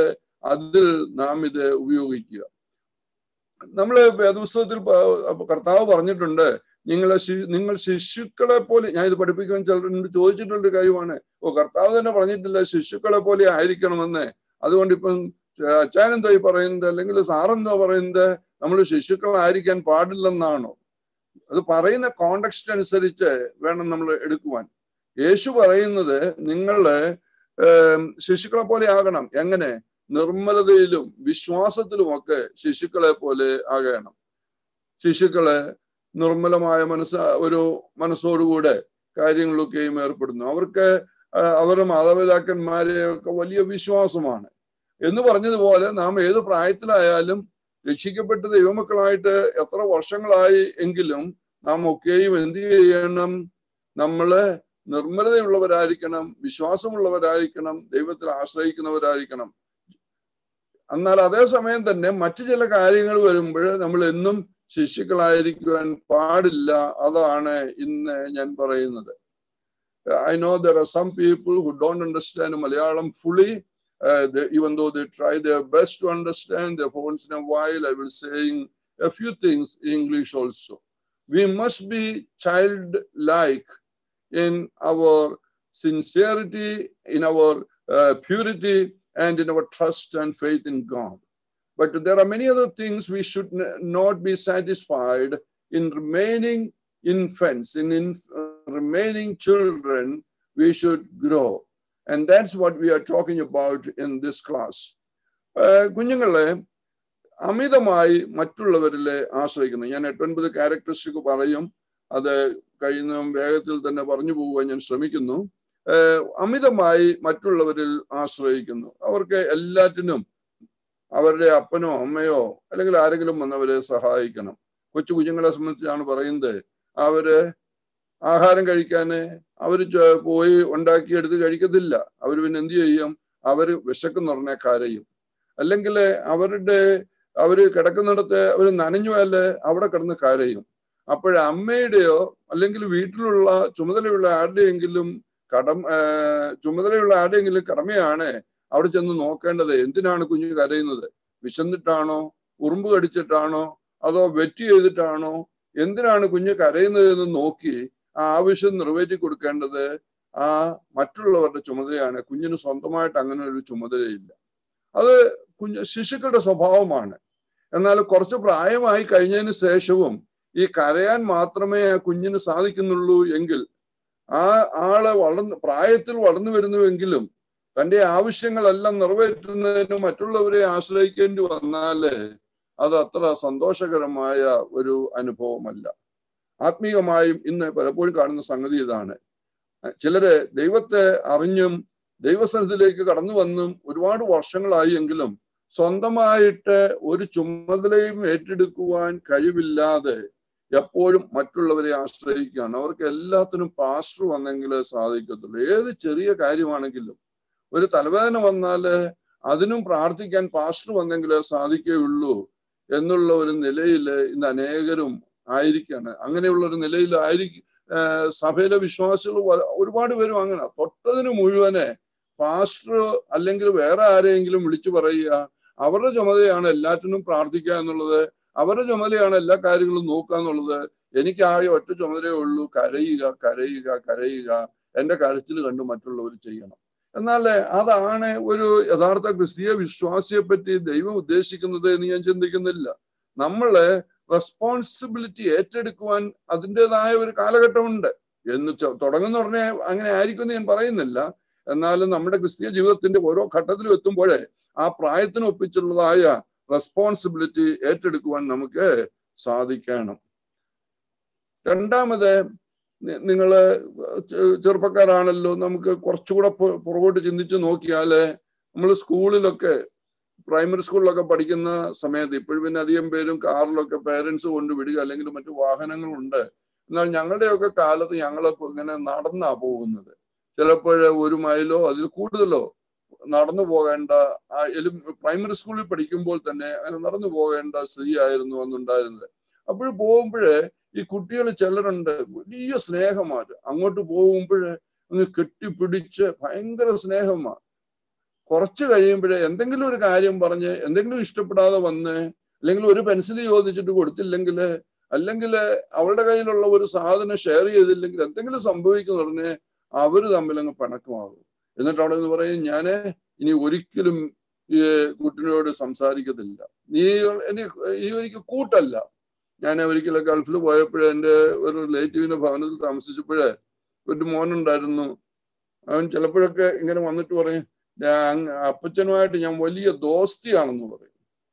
അതിൽ നാം ഇത് ഉപയോഗിക്കുക. നമ്മള് വേദപുസ്തകത്തിൽ കർത്താവ് പറഞ്ഞിട്ടുണ്ട്, നിങ്ങളെ നിങ്ങൾ ശിശുക്കളെ പോലെ, ഞാൻ ഇത് പഠിപ്പിക്കാൻ ചിലരോട് ചോദിച്ചിട്ടുള്ള കാര്യമാണ്. ഓ, കർത്താവ് തന്നെ പറഞ്ഞിട്ടില്ല ശിശുക്കളെ പോലെ ആയിരിക്കണമെന്ന്. അതുകൊണ്ട് ഇപ്പം അച്ചാനെന്തോ ഈ പറയുന്നത്, അല്ലെങ്കിൽ സാറെന്തോ പറയുന്നത് നമ്മൾ ശിശുക്കളായിരിക്കാൻ പാടില്ലെന്നാണോ? അത് പറയുന്ന കോണ്ടെക്സ്റ്റ് അനുസരിച്ച് വേണം നമ്മൾ എടുക്കുവാൻ. യേശു പറയുന്നത് നിങ്ങള് ശിശുക്കളെ പോലെ ആകണം. എങ്ങനെ? നിർമ്മലതയിലും വിശ്വാസത്തിലുമൊക്കെ ശിശുക്കളെ പോലെ ആകണം. ശിശുക്കളെ നിർമ്മലമായ മനസ്സ് ഒരു മനസ്സോടുകൂടെ കാര്യങ്ങളൊക്കെയും ഏർപ്പെടുന്നു. അവർക്ക് അവരുടെ മാതാപിതാക്കന്മാരെയൊക്കെ വലിയ വിശ്വാസമാണ് എന്ന് പറഞ്ഞതുപോലെ നാം ഏത് പ്രായത്തിലായാലും രക്ഷിക്കപ്പെട്ട ദൈവമക്കളായിട്ട് എത്ര വർഷങ്ങളായി എങ്കിലും നാം ഒക്കെയും എന്ത് ചെയ്യണം? നമ്മള് നിർമ്മലതയുള്ളവരായിരിക്കണം, വിശ്വാസമുള്ളവരായിരിക്കണം, ദൈവത്തിൽ ആശ്രയിക്കുന്നവരായിരിക്കണം. എന്നാൽ അതേസമയം തന്നെ മറ്റു ചില കാര്യങ്ങൾ വരുമ്പോൾ നമ്മൾ എന്നും ശിശുക്കളായിരിക്കുവാൻ പാടില്ല. അതാണ് ഇന്ന് ഞാൻ പറയുന്നത്. I know there are some people who don't understand Malayalam fully, uh, they, even though they try their best to understand. Therefore, once in a while I will saying a few things in English also. We must be childlike in our sincerity, in our uh, purity, and in our trust and faith in God. But there are many other things we should not be satisfied in remaining infants, in, in uh, remaining children. We should grow. And that's what we are talking about in this class. കുഞ്ഞുങ്ങളെ അമിതമായി മറ്റുള്ളവരിലെ ആശ്രയിക്കുന്നു. ഞാൻ എട്ടൊൻപത് characteristic പറയും, അത് കഴിയുന്ന വേഗത്തിൽ തന്നെ പറഞ്ഞു പോകാൻ ഞാൻ ശ്രമിക്കുന്നു. അമിതമായി മറ്റുള്ളവരിൽ ആശ്രയിക്കുന്നു. അവർക്ക് എല്ലാറ്റിനും അവരുടെ അപ്പനോ അമ്മയോ അല്ലെങ്കിൽ ആരെങ്കിലും വന്നവരെ സഹായിക്കണം. കൊച്ചു കുഞ്ഞുങ്ങളെ സംബന്ധിച്ചാണ് പറയുന്നത്. അവര് ആഹാരം കഴിക്കാന് അവര് പോയി ഉണ്ടാക്കിയെടുത്ത് കഴിക്കത്തില്ല. അവര് പിന്നെ എന്ത് ചെയ്യും? അവര് വിശക്കെന്ന് പറഞ്ഞാൽ കരയും. അല്ലെങ്കിൽ അവരുടെ അവര് കിടക്കുന്നിടത്ത് അവര് നനഞ്ഞു പോയാല് അവിടെ കിടന്ന് കരയും. അപ്പോഴ അമ്മയുടെയോ അല്ലെങ്കിൽ വീട്ടിലുള്ള ചുമതലയുള്ള ആരുടെയെങ്കിലും കടം ചുമതലയുള്ള ആരുടെയെങ്കിലും കടമയാണ് അവിടെ ചെന്ന് നോക്കേണ്ടത്. എന്തിനാണ് കുഞ്ഞ് കരയുന്നത്? വിശന്നിട്ടാണോ? ഉറുമ്പ് കടിച്ചിട്ടാണോ? അതോ വെറ്റ് ചെയ്തിട്ടാണോ? എന്തിനാണ് കുഞ്ഞ് കരയുന്നത് എന്ന് നോക്കി ആ ആവശ്യം നിറവേറ്റി കൊടുക്കേണ്ടത് ആ മറ്റുള്ളവരുടെ ചുമതലയാണ്. കുഞ്ഞിന് സ്വന്തമായിട്ട് അങ്ങനെ ഒരു ചുമതലയില്ല. അത് കുഞ്ഞ് ശിശുക്കളുടെ സ്വഭാവമാണ്. എന്നാൽ കുറച്ച് പ്രായമായി കഴിഞ്ഞതിന് ശേഷവും ഈ കരയാൻ മാത്രമേ ആ കുഞ്ഞിന് സാധിക്കുന്നുള്ളൂ എങ്കിൽ, ആ ആളെ വളർന്ന് പ്രായത്തിൽ വളർന്നു വരുന്നുവെങ്കിലും തന്റെ ആവശ്യങ്ങളെല്ലാം നിറവേറ്റുന്നതിന് മറ്റുള്ളവരെ ആശ്രയിക്കേണ്ടി വന്നാല് അത് അത്ര സന്തോഷകരമായ ഒരു അനുഭവമല്ല. ആത്മീയമായും ഇന്ന് പലപ്പോഴും കാണുന്ന സംഗതി ഇതാണ്. ചിലര് ദൈവത്തെ അറിഞ്ഞും ദൈവസന്നിധിയിലേക്ക് കടന്നു വന്നും ഒരുപാട് വർഷങ്ങളായി എങ്കിലും സ്വന്തമായിട്ട് ഒരു ചുമതലയും ഏറ്റെടുക്കുവാൻ കഴിവില്ലാതെ എപ്പോഴും മറ്റുള്ളവരെ ആശ്രയിക്കുകയാണ്. അവർക്ക് എല്ലാത്തിനും പാസ്റ്റർ വന്നെങ്കിലേ സാധിക്കത്തുള്ളൂ. ഏത് ചെറിയ കാര്യമാണെങ്കിലും ഒരു തലവേദന വന്നാല് അതിനും പ്രാർത്ഥിക്കാൻ പാസ്റ്റർ വന്നെങ്കിലേ സാധിക്കുകയുള്ളൂ എന്നുള്ള ഒരു നിലയിൽ ഇന്ന് അനേകരും ആയിരിക്കാണ്. അങ്ങനെയുള്ള ഒരു നിലയിൽ ആയിരിക്കും സഭയിലെ വിശ്വാസികൾ ഒരുപാട് പേരും അങ്ങനെ തൊട്ടതിന് മുഴുവനെ പാസ്റ്റർ അല്ലെങ്കിൽ വേറെ ആരെയെങ്കിലും വിളിച്ചു പറയുക. അവരുടെ ചുമതലയാണ് എല്ലാറ്റിനും പ്രാർത്ഥിക്കുക എന്നുള്ളത്, അവരുടെ ചുമതലയാണ് എല്ലാ കാര്യങ്ങളും നോക്കുക എന്നുള്ളത്. എനിക്കായ ഒറ്റ ചുമതലയേ ഉള്ളൂ, കരയുക കരയുക കരയുക, എന്റെ കരച്ചിൽ കണ്ട് മറ്റുള്ളവർ ചെയ്യണം. എന്നാൽ അതാണ് ഒരു യഥാർത്ഥ ക്രിസ്തീയ വിശ്വാസിയെ പറ്റി ദൈവം ഉദ്ദേശിക്കുന്നത് എന്ന് ഞാൻ ചിന്തിക്കുന്നില്ല. നമ്മള് റെസ്പോൺസിബിലിറ്റി ഏറ്റെടുക്കുവാൻ അതിൻ്റെതായ ഒരു കാലഘട്ടമുണ്ട്. എന്ന് തുടങ്ങുന്ന ഉടനെ അങ്ങനെ ആയിരിക്കുമെന്ന് ഞാൻ പറയുന്നില്ല. എന്നാലും നമ്മുടെ ക്രിസ്തീയ ജീവിതത്തിന്റെ ഓരോ ഘട്ടത്തിലും എത്തുമ്പോഴേ ആ പ്രായത്തിന് ഒപ്പിച്ചുള്ളതായ റെസ്പോൺസിബിലിറ്റി ഏറ്റെടുക്കുവാൻ നമുക്ക് സാധിക്കണം. രണ്ടാമത്, നിങ്ങള് ചെറുപ്പക്കാരാണല്ലോ, നമുക്ക് കുറച്ചുകൂടെ പുറകോട്ട് ചിന്തിച്ച് നോക്കിയാല് നമ്മൾ സ്കൂളിലൊക്കെ പ്രൈമറി സ്കൂളിലൊക്കെ പഠിക്കുന്ന സമയത്ത്, ഇപ്പോഴും പിന്നെ അധികം പേരും കാറിലൊക്കെ പേരൻസ് കൊണ്ട് വിടുക അല്ലെങ്കിൽ മറ്റു വാഹനങ്ങളുണ്ട്. എന്നാൽ ഞങ്ങളുടെയൊക്കെ കാലത്ത് ഞങ്ങൾ ഇങ്ങനെ നടന്നാ പോകുന്നത്. ചിലപ്പോൾ ഒരു മൈലോ അതിൽ കൂടുതലോ നടന്നു പോകേണ്ട, പ്രൈമറി സ്കൂളിൽ പഠിക്കുമ്പോൾ തന്നെ അങ്ങനെ നടന്നു പോകേണ്ട സ്ഥിതിയായിരുന്നു അന്നുണ്ടായിരുന്നത്. അപ്പോൾ പോകുമ്പോഴേ ഈ കുട്ടികൾ ചിലരുണ്ട് വലിയ സ്നേഹമാണ്, അങ്ങോട്ട് പോകുമ്പോഴേ അങ്ങ് കെട്ടിപ്പിടിച്ച് ഭയങ്കര സ്നേഹമാണ്. കുറച്ച് കഴിയുമ്പോഴേ എന്തെങ്കിലും ഒരു കാര്യം പറഞ്ഞ് എന്തെങ്കിലും ഇഷ്ടപ്പെടാതെ വന്ന്, അല്ലെങ്കിൽ ഒരു പെൻസിൽ ചോദിച്ചിട്ട് കൊടുത്തില്ലെങ്കിൽ, അല്ലെങ്കിൽ അവളുടെ കയ്യിലുള്ള ഒരു സാധനം ഷെയർ ചെയ്തില്ലെങ്കിൽ എന്തെങ്കിലും സംഭവിക്കുന്ന ഉടനെ അവര് തമ്മിൽ അങ്ങ് പിണക്കമാകും. എന്നിട്ട് അവിടെ നിന്ന് പറയും, ഞാന് ഇനി ഒരിക്കലും ഈ കുട്ടിനോട് സംസാരിക്കത്തില്ല, നീ എനിക്ക് ഈ എനിക്ക് കൂട്ടല്ല. ഞാൻ ഒരിക്കലും ഗൾഫിൽ പോയപ്പോഴേ എൻ്റെ ഒരു റിലേറ്റീവിന്റെ ഭവനത്തിൽ താമസിച്ചപ്പോഴേ ഒരു മോനുണ്ടായിരുന്നു. അവൻ ചിലപ്പോഴൊക്കെ ഇങ്ങനെ വന്നിട്ട് പറയും, ഞാൻ അപ്പച്ചനുമായിട്ട് ഞാൻ വലിയ ദോസ്തിയാണെന്ന് പറയും.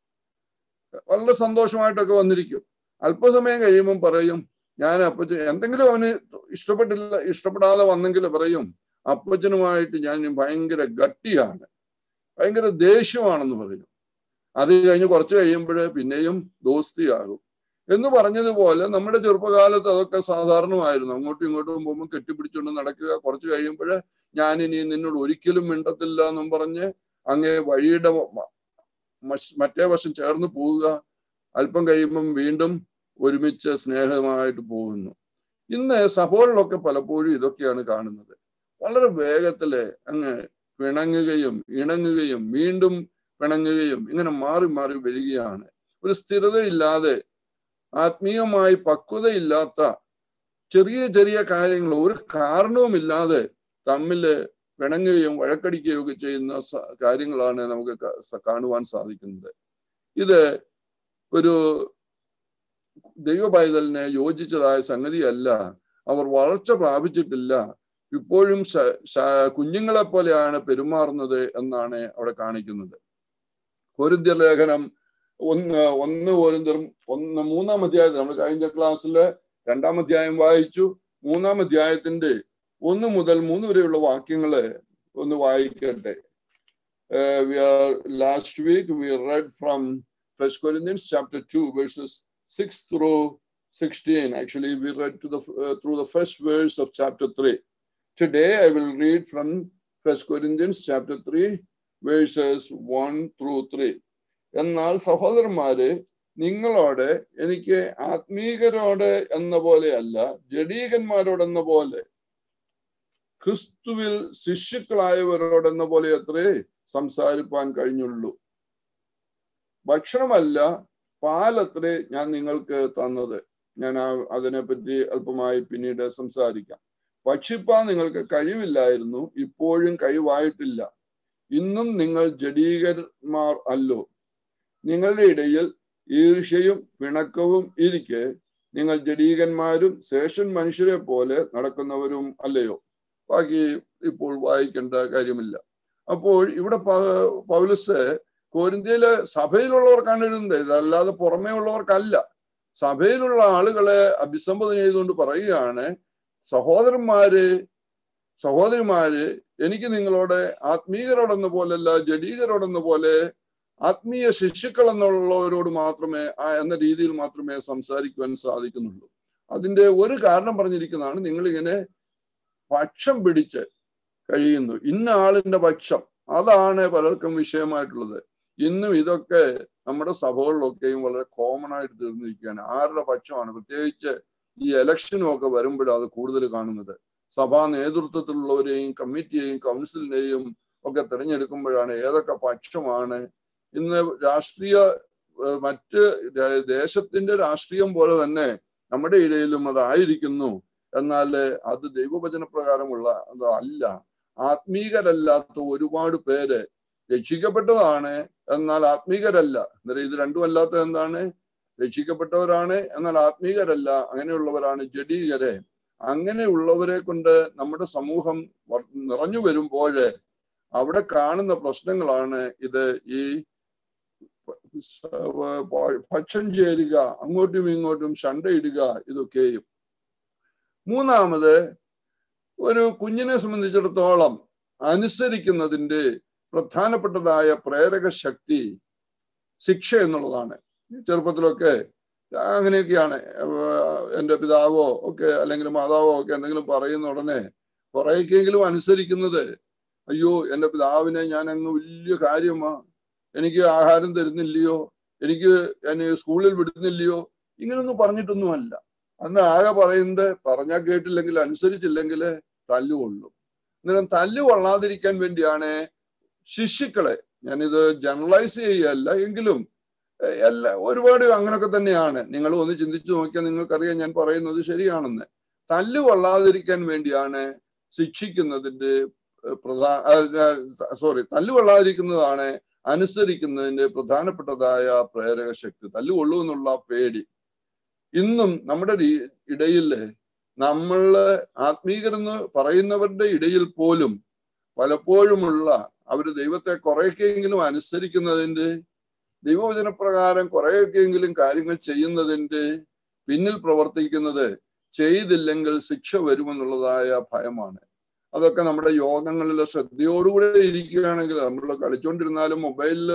വളരെ സന്തോഷമായിട്ടൊക്കെ വന്നിരിക്കും. അല്പസമയം കഴിയുമ്പം പറയും, ഞാൻ അപ്പച്ചൻ എന്തെങ്കിലും അവന് ഇഷ്ടപ്പെട്ടില്ല ഇഷ്ടപ്പെടാതെ വന്നെങ്കിൽ പറയും, അപ്പച്ചനുമായിട്ട് ഞാൻ ഭയങ്കര ഗട്ടിയാണ്, ഭയങ്കര ദേഷ്യമാണെന്ന് പറയും. അത് കഴിഞ്ഞ് കുറച്ച് കഴിയുമ്പോഴേ പിന്നെയും ദോസ്തിയാകും. എന്ന് പറഞ്ഞതുപോലെ നമ്മുടെ ചെറുപ്പകാലത്ത് അതൊക്കെ സാധാരണമായിരുന്നു. അങ്ങോട്ടും ഇങ്ങോട്ടും പോകുമ്പോൾ കെട്ടിപ്പിടിച്ചുകൊണ്ട് നടക്കുക, കുറച്ച് കഴിയുമ്പോഴേ ഞാനിനി നിന്നോട് ഒരിക്കലും മിണ്ടത്തില്ല എന്നും പറഞ്ഞ് അങ്ങേ വഴിയുടെ മറ്റേ വശം ചേർന്ന് പോവുക. അല്പം കഴിയുമ്പം വീണ്ടും ഒരുമിച്ച് സ്നേഹമായിട്ട് പോകുന്നു. ഇന്ന് സഭകളിലൊക്കെ പലപ്പോഴും ഇതൊക്കെയാണ് കാണുന്നത്. വളരെ വേഗത്തില് അങ്ങ് പിണങ്ങുകയും ഇണങ്ങുകയും വീണ്ടും പിണങ്ങുകയും ഇങ്ങനെ മാറി മാറി വരികയാണ്. ഒരു സ്ഥിരതയില്ലാതെ, ആത്മീയമായി പക്വതയില്ലാത്ത ചെറിയ ചെറിയ കാര്യങ്ങൾ ഒരു കാരണവുമില്ലാതെ തമ്മില് പിണങ്ങുകയും വഴക്കടിക്കുകയും ഒക്കെ ചെയ്യുന്ന കാര്യങ്ങളാണ് നമുക്ക് കാണുവാൻ സാധിക്കുന്നത്. ഇത് ഒരു ദൈവ പൈതലിനെ യോജിച്ചതായ സംഗതിയല്ല. അവർ വളർച്ച പ്രാപിച്ചിട്ടില്ല, ഇപ്പോഴും കുഞ്ഞുങ്ങളെ പോലെയാണ് പെരുമാറുന്നത് എന്നാണ് അവിടെ കാണിക്കുന്നത്. കൊരിന്ത്യർ ലേഖനം ഒന്ന് ഒന്ന് കൊരിന്ത്യർ ഒന്ന് മൂന്നാം അധ്യായത്തിൽ, നമ്മൾ കഴിഞ്ഞ ക്ലാസ്സില് രണ്ടാം അധ്യായം വായിച്ചു. മൂന്നാം അധ്യായത്തിന്റെ ഒന്ന് മുതൽ മൂന്ന് വരെയുള്ള വാക്യങ്ങള് ഒന്ന് വായിക്കട്ടെ. Uh, we are last week we read from First Corinthians chapter two verses six through sixteen. Actually, we read to the uh, through the first verse of chapter three. Today, I will read from First Corinthians chapter three verses one through three. എന്നാൽ സഹോദരന്മാരെ, നിങ്ങളോട് എനിക്ക് ആത്മീകരോട് എന്ന പോലെയല്ല, ജഡീകന്മാരോടെന്ന പോലെ, ക്രിസ്തുവിൽ ശിശുക്കളായവരോടെന്ന പോലെ അത്രേ സംസാരിപ്പാൻ കഴിഞ്ഞുള്ളൂ. ഭക്ഷണമല്ല പാലത്രേ ഞാൻ നിങ്ങൾക്ക് തന്നത്. ഞാൻ അതിനെപ്പറ്റി അല്പമായി പിന്നീട് സംസാരിക്കാം. ഭക്ഷിപ്പാൻ നിങ്ങൾക്ക് കഴിവില്ലായിരുന്നു, ഇപ്പോഴും കഴിവായിട്ടില്ല. ഇന്നും നിങ്ങൾ ജഡീകന്മാർ അല്ലോ. നിങ്ങളുടെ ഇടയിൽ ഈർഷ്യയും പിണക്കവും ഇരിക്കെ നിങ്ങൾ ജഡീകന്മാരും ശേഷൻ മനുഷ്യരെ പോലെ നടക്കുന്നവരും അല്ലയോ? ബാക്കി ഇപ്പോൾ വായിക്കേണ്ട കാര്യമില്ല. അപ്പോൾ ഇവിടെ പൗലോസ് കൊരിന്ത്യയിലെ സഭയിലുള്ളവർക്കാണ് എഴുതുന്നത്, ഇതല്ലാതെ പുറമേ ഉള്ളവർക്കല്ല. സഭയിലുള്ള ആളുകളെ അഭിസംബോധന ചെയ്തുകൊണ്ട് പറയുകയാണ്, സഹോദരന്മാര് സഹോദരിമാര് എനിക്ക് നിങ്ങളോട് ആത്മീയരോടെന്ന പോലല്ല, ജഡീകരോടെന്ന പോലെ ആത്മീയ ശിശുക്കൾ എന്നുള്ളവരോട് മാത്രമേ എന്ന രീതിയിൽ മാത്രമേ സംസാരിക്കുവാൻ സാധിക്കുന്നുള്ളൂ. അതിന്റെ ഒരു കാരണം പറഞ്ഞിരിക്കുന്നതാണ്, നിങ്ങളിങ്ങനെ പക്ഷം പിടിച്ച് കഴിയുന്നു. ഇന്ന ആളിന്റെ പക്ഷം, അതാണ് പലർക്കും വിഷയമായിട്ടുള്ളത്. ഇന്നും ഇതൊക്കെ നമ്മുടെ സഭകളിലൊക്കെയും വളരെ കോമൺ ആയിട്ട് തീർന്നിരിക്കുകയാണ്. ആരുടെ പക്ഷമാണ്? പ്രത്യേകിച്ച് ഈ ഇലക്ഷനും ഒക്കെ വരുമ്പോഴാണ് അത് കൂടുതൽ കാണുന്നത്. സഭാ നേതൃത്വത്തിലുള്ളവരെയും കമ്മിറ്റിയെയും കൗൺസിലിനെയും ഒക്കെ തിരഞ്ഞെടുക്കുമ്പോഴാണ് ഏതൊക്കെ പക്ഷമാണ്. ഇന്ന് രാഷ്ട്രീയ മറ്റ് ദേശത്തിന്റെ രാഷ്ട്രീയം പോലെ തന്നെ നമ്മുടെ ഇടയിലും അതായിരിക്കുന്നു. എന്നാൽ അത് ദൈവവചന പ്രകാരമുള്ള അല്ല. ആത്മീകരല്ലാത്ത ഒരുപാട് പേര് രക്ഷിക്കപ്പെട്ടതാണ്, എന്നാൽ ആത്മീകരല്ല. അന്നേരം ഇത് രണ്ടും അല്ലാത്ത എന്താണ്? രക്ഷിക്കപ്പെട്ടവരാണ്, എന്നാൽ ആത്മീകരല്ല. അങ്ങനെയുള്ളവരാണ് ജഡീകരെ. അങ്ങനെയുള്ളവരെ കൊണ്ട് നമ്മുടെ സമൂഹം നിറഞ്ഞു വരുമ്പോൾ അവിടെ കാണുന്ന പ്രശ്നങ്ങളാണ് ഇത്. ഈ പക്ഷം ചേരുക, അങ്ങോട്ടും ഇങ്ങോട്ടും ശണ്ടയിടുക, ഇതൊക്കെയും. മൂന്നാമത്, ഒരു കുഞ്ഞിനെ സംബന്ധിച്ചിടത്തോളം അനുസരിക്കുന്നതിന്റെ പ്രധാനപ്പെട്ടതായ പ്രേരക ശക്തി ശിക്ഷ എന്നുള്ളതാണ്. ചെറുപ്പത്തിലൊക്കെ അങ്ങനെയൊക്കെയാണ്. എൻ്റെ പിതാവോ ഒക്കെ അല്ലെങ്കിൽ മാതാവോ ഒക്കെ എന്തെങ്കിലും പറയുന്ന ഉടനെ കുറേക്കെങ്കിലും അനുസരിക്കുന്നത്, അയ്യോ എൻ്റെ പിതാവിനെ ഞാൻ അങ്ങ് വലിയ കാര്യമാ, എനിക്ക് ആഹാരം തരുന്നില്ലയോ, എനിക്ക് എന്നെ സ്കൂളിൽ വിടുന്നില്ലയോ, ഇങ്ങനൊന്നും പറഞ്ഞിട്ടൊന്നുമല്ല. അന്ന് ആകെ പറയുന്നത്, പറഞ്ഞാൽ കേട്ടില്ലെങ്കിൽ അനുസരിച്ചില്ലെങ്കിൽ തല്ലുകൊള്ളും. അന്നേരം തല്ലു കൊള്ളാതിരിക്കാൻ വേണ്ടിയാണ് ശിശുക്കളെ, ഞാനിത് ജനറലൈസ് ചെയ്യല്ല, എങ്കിലും എല്ലാ ഒരുപാട് അങ്ങനൊക്കെ തന്നെയാണ്. നിങ്ങൾ ഒന്ന് ചിന്തിച്ചു നോക്കിയാൽ നിങ്ങൾക്കറിയാം ഞാൻ പറയുന്നത് ശരിയാണെന്ന്. തല്ലുകൊള്ളാതിരിക്കാൻ വേണ്ടിയാണ് ശിക്ഷിക്കുന്നതിന്റെ പ്രധാന സോറി തല്ലുകൊള്ളാതിരിക്കുന്നതാണ് അനുസരിക്കുന്നതിന്റെ പ്രധാനപ്പെട്ടതായ പ്രേരക ശക്തി. തല്ലുകൊള്ളൂ എന്നുള്ള പേടി ഇന്നും നമ്മുടെ ഇടയിൽ, നമ്മള് ആത്മീകരെന്ന് പറയുന്നവരുടെ ഇടയിൽ പോലും പലപ്പോഴുമുള്ള അവര് ദൈവത്തെ കുറെയൊക്കെയെങ്കിലും അനുസരിക്കുന്നതിന്റെ, ദൈവവചനപ്രകാരം കുറെയൊക്കെയെങ്കിലും കാര്യങ്ങൾ ചെയ്യുന്നതിന്റെ പിന്നിൽ പ്രവർത്തിക്കുന്നത് ചെയ്തില്ലെങ്കിൽ ശിക്ഷ വരുമെന്നുള്ളതായ ഭയമാണ്. അതൊക്കെ നമ്മുടെ യോഗങ്ങളിൽ ശ്രദ്ധയോടുകൂടെ ഇരിക്കുകയാണെങ്കിൽ, നമ്മൾ കളിച്ചോണ്ടിരുന്നാലും മൊബൈലില്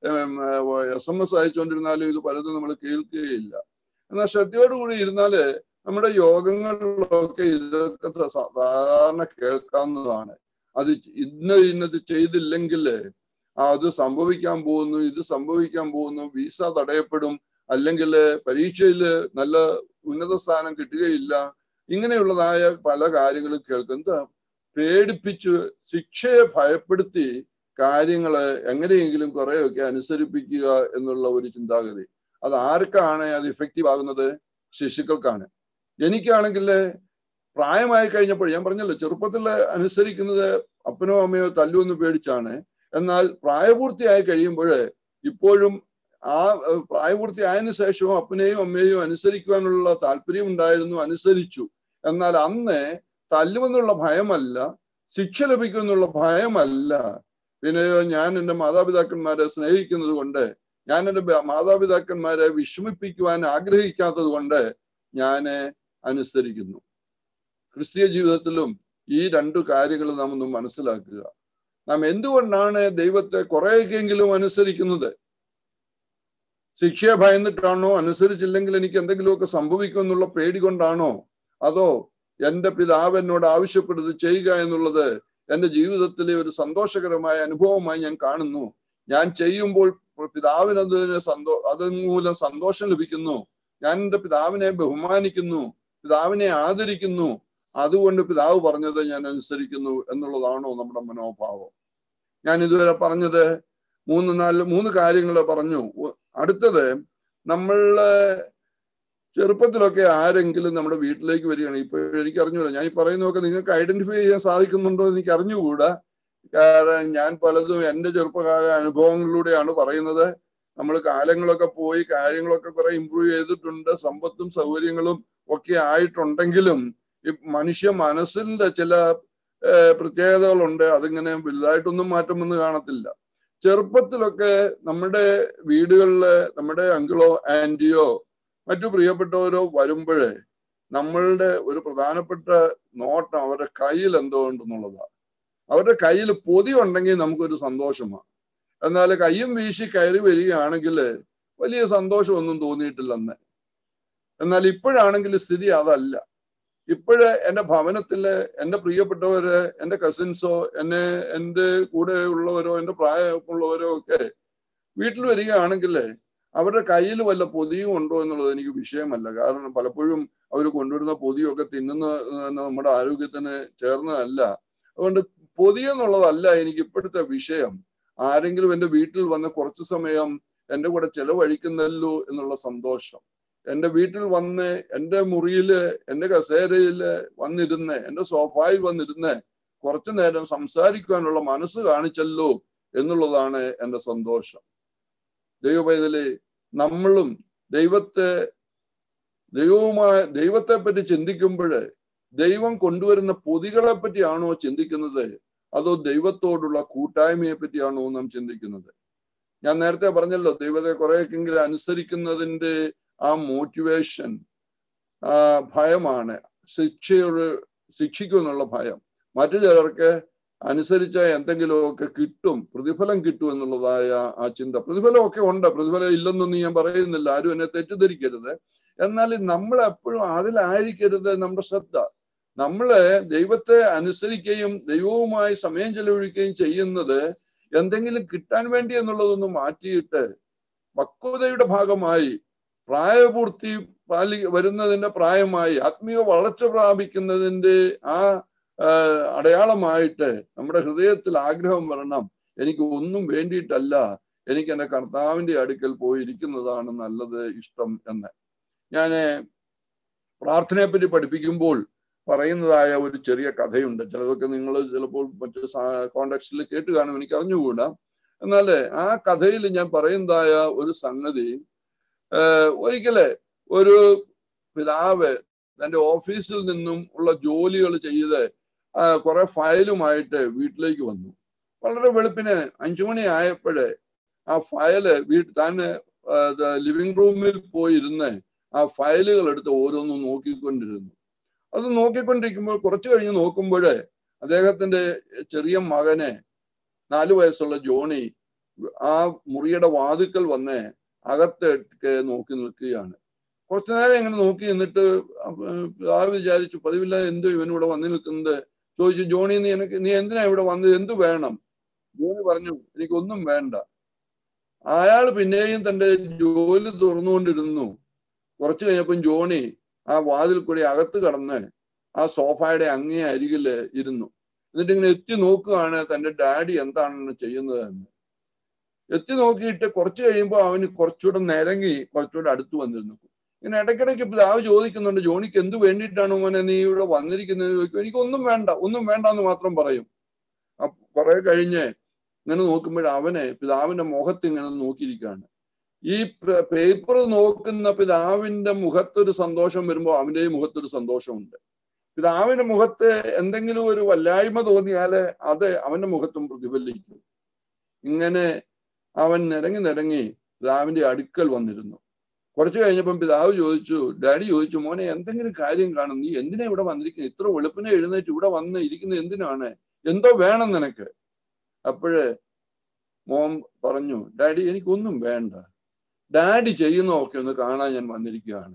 എസ് എം എസ് അയച്ചുകൊണ്ടിരുന്നാലും ഇത് പലതും നമ്മൾ കേൾക്കുകയില്ല. എന്നാൽ ശ്രദ്ധയോടുകൂടി ഇരുന്നാല് നമ്മുടെ യോഗങ്ങളിലൊക്കെ ഇതൊക്കെ സാധാരണ കേൾക്കാവുന്നതാണ്. അത് ഇന്ന ഇന്നത് ചെയ്തില്ലെങ്കിൽ അത് സംഭവിക്കാൻ പോകുന്നു, ഇത് സംഭവിക്കാൻ പോകുന്നു, വിസ തടയപ്പെടും, അല്ലെങ്കിൽ പരീക്ഷയിൽ നല്ല ഉന്നത സ്ഥാനം കിട്ടുകയില്ല, ഇങ്ങനെയുള്ളതായ പല കാര്യങ്ങളും കേൾക്കുന്നത് പേടിപ്പിച്ച് ശിക്ഷയെ ഭയപ്പെടുത്തി കാര്യങ്ങള് എങ്ങനെയെങ്കിലും കുറെയൊക്കെ അനുസരിപ്പിക്കുക എന്നുള്ള ഒരു ചിന്താഗതി. അത് ആർക്കാണ് അത് ഇഫക്റ്റീവ് ആകുന്നത്? ശിശുക്കൾക്കാണ്. എനിക്കാണെങ്കിൽ പ്രായമായി കഴിഞ്ഞപ്പോൾ, ഞാൻ പറഞ്ഞല്ലോ ചെറുപ്പത്തിൽ അനുസരിക്കുന്നത് അപ്പനോ അമ്മയോ തല്ലുമെന്ന് പേടിച്ചാണ്. എന്നാൽ പ്രായപൂർത്തിയായി കഴിയുമ്പോൾ ഇപ്പോഴും ആ പ്രായപൂർത്തിയായതിനു ശേഷവും അപ്പനെയും അമ്മയെയും അനുസരിക്കുവാനുള്ള താല്പര്യം ഉണ്ടായിരുന്നു, അനുസരിച്ചു. എന്നാൽ അന്ന് തല്ലുമെന്നുള്ള ഭയമല്ല, ശിക്ഷ ലഭിക്കുമെന്നുള്ള ഭയമല്ല, പിന്നെയോ ഞാൻ എൻ്റെ മാതാപിതാക്കന്മാരെ സ്നേഹിക്കുന്നത് കൊണ്ട്, ഞാൻ എൻ്റെ മാതാപിതാക്കന്മാരെ വിഷമിപ്പിക്കുവാൻ ആഗ്രഹിക്കാത്തത് കൊണ്ട് ഞാൻ അനുസരിക്കുന്നു. ക്രിസ്തീയ ജീവിതത്തിലും ഈ രണ്ടു കാര്യങ്ങൾ നാം ഒന്ന് മനസ്സിലാക്കുക. നാം എന്തുകൊണ്ടാണ് ദൈവത്തെ കുറെയൊക്കെയെങ്കിലും അനുസരിക്കുന്നത്? ശിക്ഷയെ ഭയന്നിട്ടാണോ? അനുസരിച്ചില്ലെങ്കിൽ എനിക്ക് എന്തെങ്കിലുമൊക്കെ സംഭവിക്കുമെന്നുള്ള പേടി കൊണ്ടാണോ? അതോ എൻ്റെ പിതാവ് എന്നോട് ആവശ്യപ്പെടുന്നത് ചെയ്യുക എന്നുള്ളത് എൻ്റെ ജീവിതത്തിലെ ഒരു സന്തോഷകരമായ അനുഭവമായി ഞാൻ കാണുന്നു. ഞാൻ ചെയ്യുമ്പോൾ പിതാവിനതിന് സന്തോ അത് മൂലം സന്തോഷം ലഭിക്കുന്നു. ഞാൻ എൻ്റെ പിതാവിനെ ബഹുമാനിക്കുന്നു, പിതാവിനെ ആദരിക്കുന്നു, അതുകൊണ്ട് പിതാവ് പറഞ്ഞത് ഞാൻ അനുസരിക്കുന്നു എന്നുള്ളതാണോ നമ്മുടെ മനോഭാവം? ഞാൻ ഇതുവരെ പറഞ്ഞത് മൂന്ന് നാല് മൂന്ന് കാര്യങ്ങൾ പറഞ്ഞു. അടുത്തത്, നമ്മള് ചെറുപ്പത്തിലൊക്കെ ആരെങ്കിലും നമ്മുടെ വീട്ടിലേക്ക് വരികയാണ്. ഇപ്പൊ എനിക്ക് അറിഞ്ഞൂടാ, ഞാൻ ഈ പറയുന്നതൊക്കെ നിങ്ങൾക്ക് ഐഡന്റിഫൈ ചെയ്യാൻ സാധിക്കുന്നുണ്ടോ എന്ന് എനിക്ക് അറിഞ്ഞുകൂടാ. കാരണം ഞാൻ പലതും എൻ്റെ ചെറുപ്പകാല അനുഭവങ്ങളിലൂടെയാണ് പറയുന്നത്. നമ്മൾ കാലങ്ങളൊക്കെ പോയി കാര്യങ്ങളൊക്കെ കുറെ ഇമ്പ്രൂവ് ചെയ്തിട്ടുണ്ട്, സമ്പത്തും സൗകര്യങ്ങളും ഒക്കെ ആയിട്ടുണ്ടെങ്കിലും ഈ മനുഷ്യ മനസ്സിന്റെ ചില പ്രത്യേകതകളുണ്ട്. അതിങ്ങനെ വലുതായിട്ടൊന്നും മാറ്റം വന്ന് കാണത്തില്ല. ചെറുപ്പത്തിലൊക്കെ നമ്മുടെ വീടുകളില് നമ്മുടെ അങ്കിളോ ആന്റിയോ മറ്റു പ്രിയപ്പെട്ടവരോ വരുമ്പോഴേ നമ്മളുടെ ഒരു പ്രധാനപ്പെട്ട നോട്ടം അവരുടെ കയ്യിൽ എന്തോ ഉണ്ടെന്നുള്ളതാണ്. അവരുടെ കയ്യിൽ പൊതി ഉണ്ടെങ്കിൽ നമുക്കൊരു സന്തോഷമാണ്. എന്നാൽ കയ്യും വീശി കയറി വരികയാണെങ്കിൽ വലിയ സന്തോഷമൊന്നും തോന്നിയിട്ടില്ലെന്ന്. എന്നാൽ ഇപ്പോഴാണെങ്കിൽ സ്ഥിതി അതല്ല. ഇപ്പോഴ് എൻ്റെ ഭവനത്തില് എൻ്റെ പ്രിയപ്പെട്ടവര്, എൻ്റെ കസിൻസോ, എന്നെ എൻ്റെ കൂടെ ഉള്ളവരോ എൻ്റെ പ്രായമുള്ളവരോ ഒക്കെ വീട്ടിൽ വരികയാണെങ്കിൽ അവരുടെ കയ്യിൽ വല്ല പൊതിയും ഉണ്ടോ എന്നുള്ളത് എനിക്ക് വിഷയമല്ല. കാരണം പലപ്പോഴും അവർ കൊണ്ടുവരുന്ന പൊതിയൊക്കെ തിന്നുന്ന നമ്മുടെ ആരോഗ്യത്തിന് ചേർന്നതല്ല. അതുകൊണ്ട് പൊതി എന്നുള്ളതല്ല എനിക്ക് ഇപ്പോഴത്തെ വിഷയം. ആരെങ്കിലും എൻ്റെ വീട്ടിൽ വന്ന് കുറച്ചു സമയം എൻ്റെ കൂടെ ചെലവഴിക്കുന്നല്ലോ എന്നുള്ള സന്തോഷം. എൻ്റെ വീട്ടിൽ വന്ന് എൻ്റെ മുറിയില് എൻ്റെ കസേരയില് വന്നിരുന്ന് എൻ്റെ സോഫായിൽ വന്നിരുന്ന് കുറച്ചു നേരം സംസാരിക്കുവാനുള്ള മനസ്സ് കാണിച്ചല്ലോ എന്നുള്ളതാണ് എൻ്റെ സന്തോഷം. ദൈവപൈതലേ, നമ്മളും ദൈവത്തെ ദൈവവുമായി ദൈവത്തെ പറ്റി ചിന്തിക്കുമ്പോൾ ദൈവം കൊണ്ടുവരുന്ന പൊതികളെ പറ്റിയാണോ ചിന്തിക്കുന്നത്, അതോ ദൈവത്തോടുള്ള കൂട്ടായ്മയെ പറ്റിയാണോ നാം ചിന്തിക്കുന്നത്? ഞാൻ നേരത്തെ പറഞ്ഞല്ലോ, ദൈവത്തെ കുറെയൊക്കെങ്കിലും അനുസരിക്കുന്നതിന്റെ ആ മോട്ടിവേഷൻ ആ ഭയമാണ്, ശിക്ഷയോട് ശിക്ഷിക്കുമെന്നുള്ള ഭയം. മറ്റു ചിലർക്ക് അനുസരിച്ച എന്തെങ്കിലുമൊക്കെ കിട്ടും, പ്രതിഫലം കിട്ടും എന്നുള്ളതായ ആ ചിന്ത. പ്രതിഫലമൊക്കെ ഉണ്ട്, പ്രതിഫലം ഇല്ലെന്നൊന്നും ഞാൻ പറയുന്നില്ല, ആരും എന്നെ തെറ്റിദ്ധരിക്കരുത്. എന്നാൽ നമ്മൾ എപ്പോഴും അതിലായിരിക്കരുത് നമ്മുടെ ശ്രദ്ധ. നമ്മള് ദൈവത്തെ അനുസരിക്കുകയും ദൈവവുമായി സമയം ചെലവഴിക്കുകയും ചെയ്യുന്നത് എന്തെങ്കിലും കിട്ടാൻ വേണ്ടി എന്നുള്ളതൊന്നും മാറ്റിയിട്ട് പക്വതയുടെ ഭാഗമായി, പ്രായപൂർത്തി പാലി വരുന്നതിന്റെ പ്രായമായി, ആത്മീയ വളർച്ച പ്രാപിക്കുന്നതിന്റെ ആ അടയാളമായിട്ട് നമ്മുടെ ഹൃദയത്തിൽ ആഗ്രഹം വരണം. എനിക്ക് ഒന്നും വേണ്ടിയിട്ടല്ല, എനിക്ക് എൻ്റെ കർത്താവിന്റെ അടുക്കൽ പോയിരിക്കുന്നതാണ് നല്ലത്, ഇഷ്ടം എന്ന്. ഞാൻ പ്രാർത്ഥനയെ പറ്റി പഠിപ്പിക്കുമ്പോൾ പറയുന്നതായ ഒരു ചെറിയ കഥയുണ്ട്. ചിലതൊക്കെ നിങ്ങൾ ചിലപ്പോൾ മറ്റു കോണ്ടെക്സ്റ്റിൽ കേട്ട് കാണും, എനിക്ക് അറിഞ്ഞുകൂടാ. എന്നാൽ ആ കഥയിൽ ഞാൻ പറയുന്നതായ ഒരു സംഗതി, ഒരിക്കലെ ഒരു പിതാവ് തന്റെ ഓഫീസിൽ നിന്നും ഉള്ള ജോലികൾ ചെയ്ത് കുറെ ഫയലുമായിട്ട് വീട്ടിലേക്ക് വന്നു. വളരെ വെളുപ്പിന് അഞ്ചു മണി ആയപ്പോഴേ ആ ഫയല് വീട്ട് താൻ ലിവിംഗ് റൂമിൽ പോയിരുന്ന് ആ ഫയലുകൾ എടുത്ത് ഓരോന്നും നോക്കിക്കൊണ്ടിരുന്നു. അത് നോക്കിക്കൊണ്ടിരിക്കുമ്പോൾ കുറച്ചു കഴിഞ്ഞ് നോക്കുമ്പോഴേ അദ്ദേഹത്തിന്റെ ചെറിയ മകനെ, നാലു വയസ്സുള്ള ജോണി, ആ മുറിയുടെ വാതിക്കൽ വന്ന് അകത്തേക്ക് നോക്കി നിൽക്കുകയാണ്. കുറച്ചു നേരം ഇങ്ങനെ നോക്കി നിന്നിട്ട് ആ വിചാരിച്ചു, പതിവില്ല എന്തോ ഇവനിവിടെ വന്നു നിൽക്കുന്നത്. ചോദിച്ചു, ജോണി നീ എനിക്ക് നീ എന്തിനാ ഇവിടെ വന്നത്, എന്തു വേണം? ജോണി പറഞ്ഞു, എനിക്കൊന്നും വേണ്ട. അയാൾ പിന്നെയും തന്റെ ജോലി തുറന്നുകൊണ്ടിരുന്നു. കുറച്ചു കഴിഞ്ഞപ്പം ജോണി ആ വാതിൽ കൂടി അകത്ത് കടന്ന് ആ സോഫയുടെ അങ്ങേ അരികില് ഇരുന്നു. എന്നിട്ട് ഇങ്ങനെ എത്തി നോക്കുകയാണ് തന്റെ ഡാഡി എന്താണ് ചെയ്യുന്നത് എന്ന്. എത്തി നോക്കിയിട്ട് കുറച്ചു കഴിയുമ്പോൾ അവന് കുറച്ചുകൂടെ നിരങ്ങി കുറച്ചുകൂടെ അടുത്ത് വന്നിരുന്നു. ഇങ്ങനെ ഇടയ്ക്കിടയ്ക്ക് പിതാവ് ചോദിക്കുന്നുണ്ട്, ജോണിക്ക് എന്ത് വേണ്ടിയിട്ടാണ് മോനെ നീ ഇവിടെ വന്നിരിക്കുന്നത് ചോദിക്കും. എനിക്കൊന്നും വേണ്ട, ഒന്നും വേണ്ട എന്ന് മാത്രം പറയും. കുറെ കഴിഞ്ഞ് ഇങ്ങനെ നോക്കുമ്പോൾ അവന് പിതാവിന്റെ മുഖത്ത് ഇങ്ങനെ നോക്കിയിരിക്കുകയാണ്. ഈ പേപ്പർ നോക്കുന്ന പിതാവിന്റെ മുഖത്തൊരു സന്തോഷം വരുമ്പോൾ അവന്റെയും മുഖത്തൊരു സന്തോഷമുണ്ട്. പിതാവിന്റെ മുഖത്ത് എന്തെങ്കിലും ഒരു വല്ലായ്മ തോന്നിയാല് അത് അവന്റെ മുഖത്തും പ്രതിഫലിക്കും. ഇങ്ങനെ അവൻ നിരങ്ങി നിരങ്ങി പിതാവിന്റെ അടുക്കൽ വന്നിരുന്നു. കുറച്ചു കഴിഞ്ഞപ്പം പിതാവ് ചോദിച്ചു, ഡാഡി ചോദിച്ചു, മോനെ എന്തെങ്കിലും കാര്യം കാണും, നീ എന്തിനാ ഇവിടെ വന്നിരിക്കുന്നത്, ഇത്ര വെളുപ്പിനെ എഴുന്നേറ്റ് ഇവിടെ വന്ന് ഇരിക്കുന്നത് എന്തിനാണ്, എന്തോ വേണം നിനക്ക്? അപ്പോഴേ മോൻ പറഞ്ഞു, ഡാഡി എനിക്കൊന്നും വേണ്ട, ഡാഡി ചെയ്യുന്നതൊക്കെ ഒന്ന് കാണാൻ ഞാൻ വന്നിരിക്കുകയാണ്.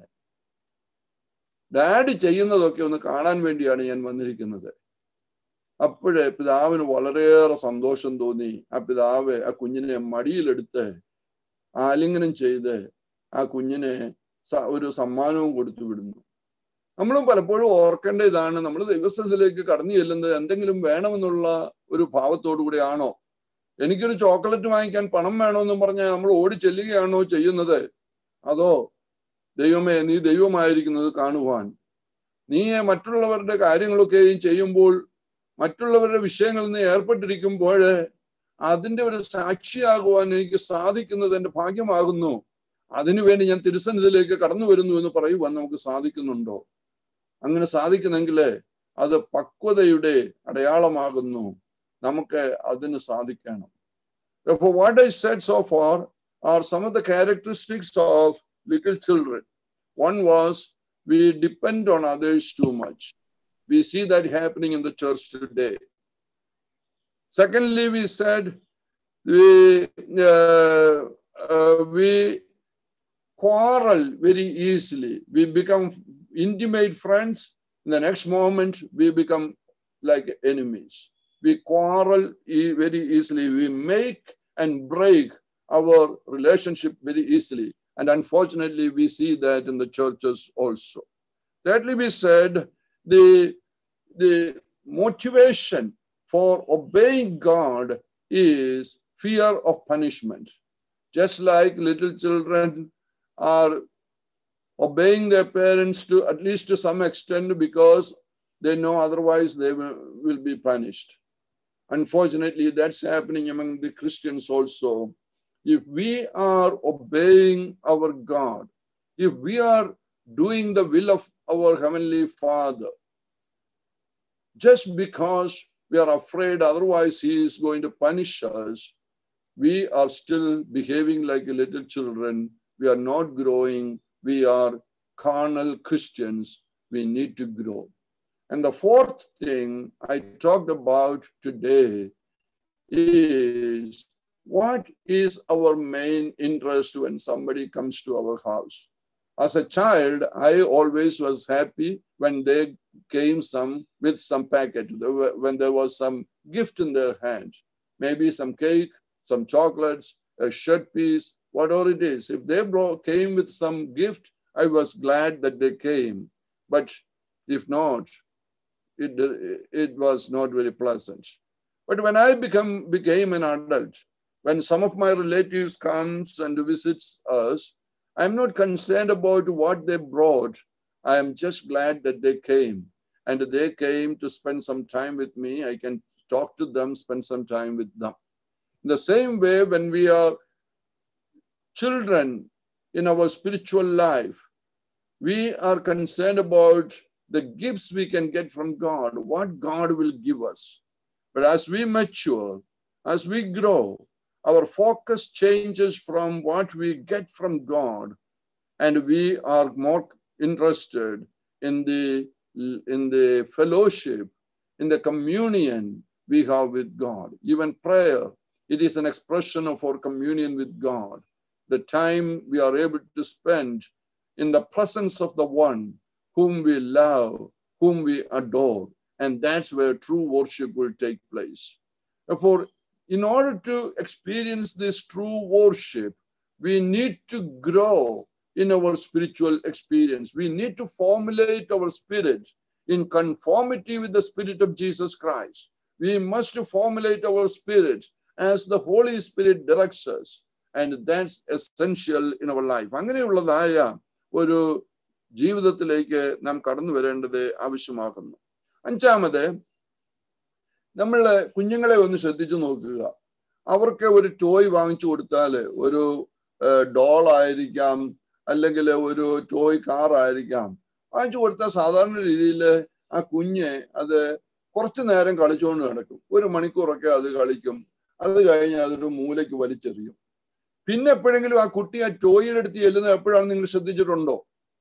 ഡാഡി ചെയ്യുന്നതൊക്കെ ഒന്ന് കാണാൻ വേണ്ടിയാണ് ഞാൻ വന്നിരിക്കുന്നത്. അപ്പോഴേ പിതാവിന് വളരെയേറെ സന്തോഷം തോന്നി. ആ പിതാവ് ആ കുഞ്ഞിനെ മടിയിലെടുത്ത് ആലിംഗനം ചെയ്ത് ആ കുഞ്ഞിനെ ഒരു സമ്മാനവും കൊടുത്തു വിടുന്നു. നമ്മളും പലപ്പോഴും ഓർക്കേണ്ട ഇതാണ്, നമ്മൾ ദൈവസ്ഥലത്തിലേക്ക് കടന്നു ചെല്ലുന്നത് എന്തെങ്കിലും വേണമെന്നുള്ള ഒരു ഭാവത്തോടു കൂടിയാണോ? എനിക്കൊരു ചോക്ലേറ്റ് വാങ്ങിക്കാൻ പണം വേണമെന്നും പറഞ്ഞാൽ നമ്മൾ ഓടി ചെല്ലുകയാണോ ചെയ്യുന്നത്? അതോ ദൈവമേ നീ ദൈവമായിരിക്കുന്നത് കാണുവാൻ, നീ മറ്റുള്ളവരുടെ കാര്യങ്ങളൊക്കെയും ചെയ്യുമ്പോൾ, മറ്റുള്ളവരുടെ വിഷയങ്ങളിൽ നിന്ന് ഏർപ്പെട്ടിരിക്കുമ്പോൾ അതിന്റെ ഒരു സാക്ഷിയാകുവാൻ എനിക്ക് സാധിക്കുന്നത് എന്റെ ഭാഗ്യമാകുന്നു. അതിനുവേണ്ടി ഞാൻ തിരുസന്നിധിയിലേക്ക് കടന്നു വരുന്നു എന്ന് പറയുവാൻ നമുക്ക് സാധിക്കുന്നുണ്ടോ? അങ്ങനെ സാധിക്കുന്നെങ്കിൽ അത് പക്വതയുടെ അടയാളമാകുന്നു. നമുക്ക് അതിന് സാധിക്കണം. Therefore, what I said so far are some of the characteristics of little children. One was we depend on others too much. We see that happening in the church today. Secondly, we said we uh, uh, we quarrel very easily. We become intimate friends. In the next moment, we become like enemies. We quarrel very easily. We make and break our relationship very easily. And unfortunately, we see that in the churches also. Thirdly, we said the, the motivation for obeying God is fear of punishment. Just like little children are obeying their parents to at least to some extent because they know otherwise they will, will be punished. Unfortunately, that's happening among the Christians also. If we are obeying our God, if we are doing the will of our Heavenly Father, just because we are afraid otherwise He is going to punish us, we are still behaving like little children. We are not growing. We are carnal Christians. We need to grow. And the fourth thing I talked about today is, what is our main interest when somebody comes to our house? As a child, I always was happy when they came some with some packet, when there was some gift in their hand, maybe some cake, some chocolates, a shirt piece, whatever it is. If they brought, came with some gift, I was glad that they came. But if not, it, it was not very pleasant. But when I become became an adult, when some of my relatives comes and visits us, I'm not concerned about what they brought. I am just glad that they came. And they came to spend some time with me. I can talk to them, spend some time with them. In the same way, when we are children in our spiritual life, we are concerned about the gifts we can get from God, what God will give us. But as we mature, as we grow, our focus changes from what we get from God, and we are more interested in the, in the fellowship, in the communion we have with God. Even prayer, it is an expression of our communion with God. The time we are able to spend in the presence of the one whom we love, whom we adore. And that's where true worship will take place. Therefore, in order to experience this true worship, we need to grow in our spiritual experience. We need to formulate our spirit in conformity with the Spirit of Jesus Christ. We must formulate our spirit as the Holy Spirit directs us. And that's essential in our life. അങ്ങനെയുള്ളതായ ഒരു ജീവിതത്തിലേക്ക് നാം കടന്നു വരേണ്ടത് ആവശ്യമാകുന്നു. അഞ്ചാമത്, നമ്മൾ കുഞ്ഞുങ്ങളെ ഒന്ന് ശ്രദ്ധിച്ചു നോക്കുക. അവർക്ക് ഒരു ടോയ് വാങ്ങിച്ചു കൊടുത്താൽ, ഒരു ഡോൾ ആയിരിക്കാം, അല്ലെങ്കിൽ ഒരു ടോയ് കാർ ആയിരിക്കാം, വാങ്ങിച്ചു കൊടുത്താൽ സാധാരണ രീതിയിൽ ആ കുഞ്ഞ് അത് കുറച്ചു നേരം കളിച്ചുകൊണ്ട് നടക്കും. ഒരു മണിക്കൂറൊക്കെ അത് കളിക്കും. അത് കഴിഞ്ഞ് അതൊരു മൂലയ്ക്ക് വലിച്ചെറിയും. പിന്നെ എപ്പോഴെങ്കിലും ആ കുട്ടി ആ ടോയിയുടെ അടുത്ത് ചെല്ലുന്നത് എപ്പോഴാണ് നിങ്ങൾ ശ്രദ്ധിച്ചിട്ടുണ്ടോ?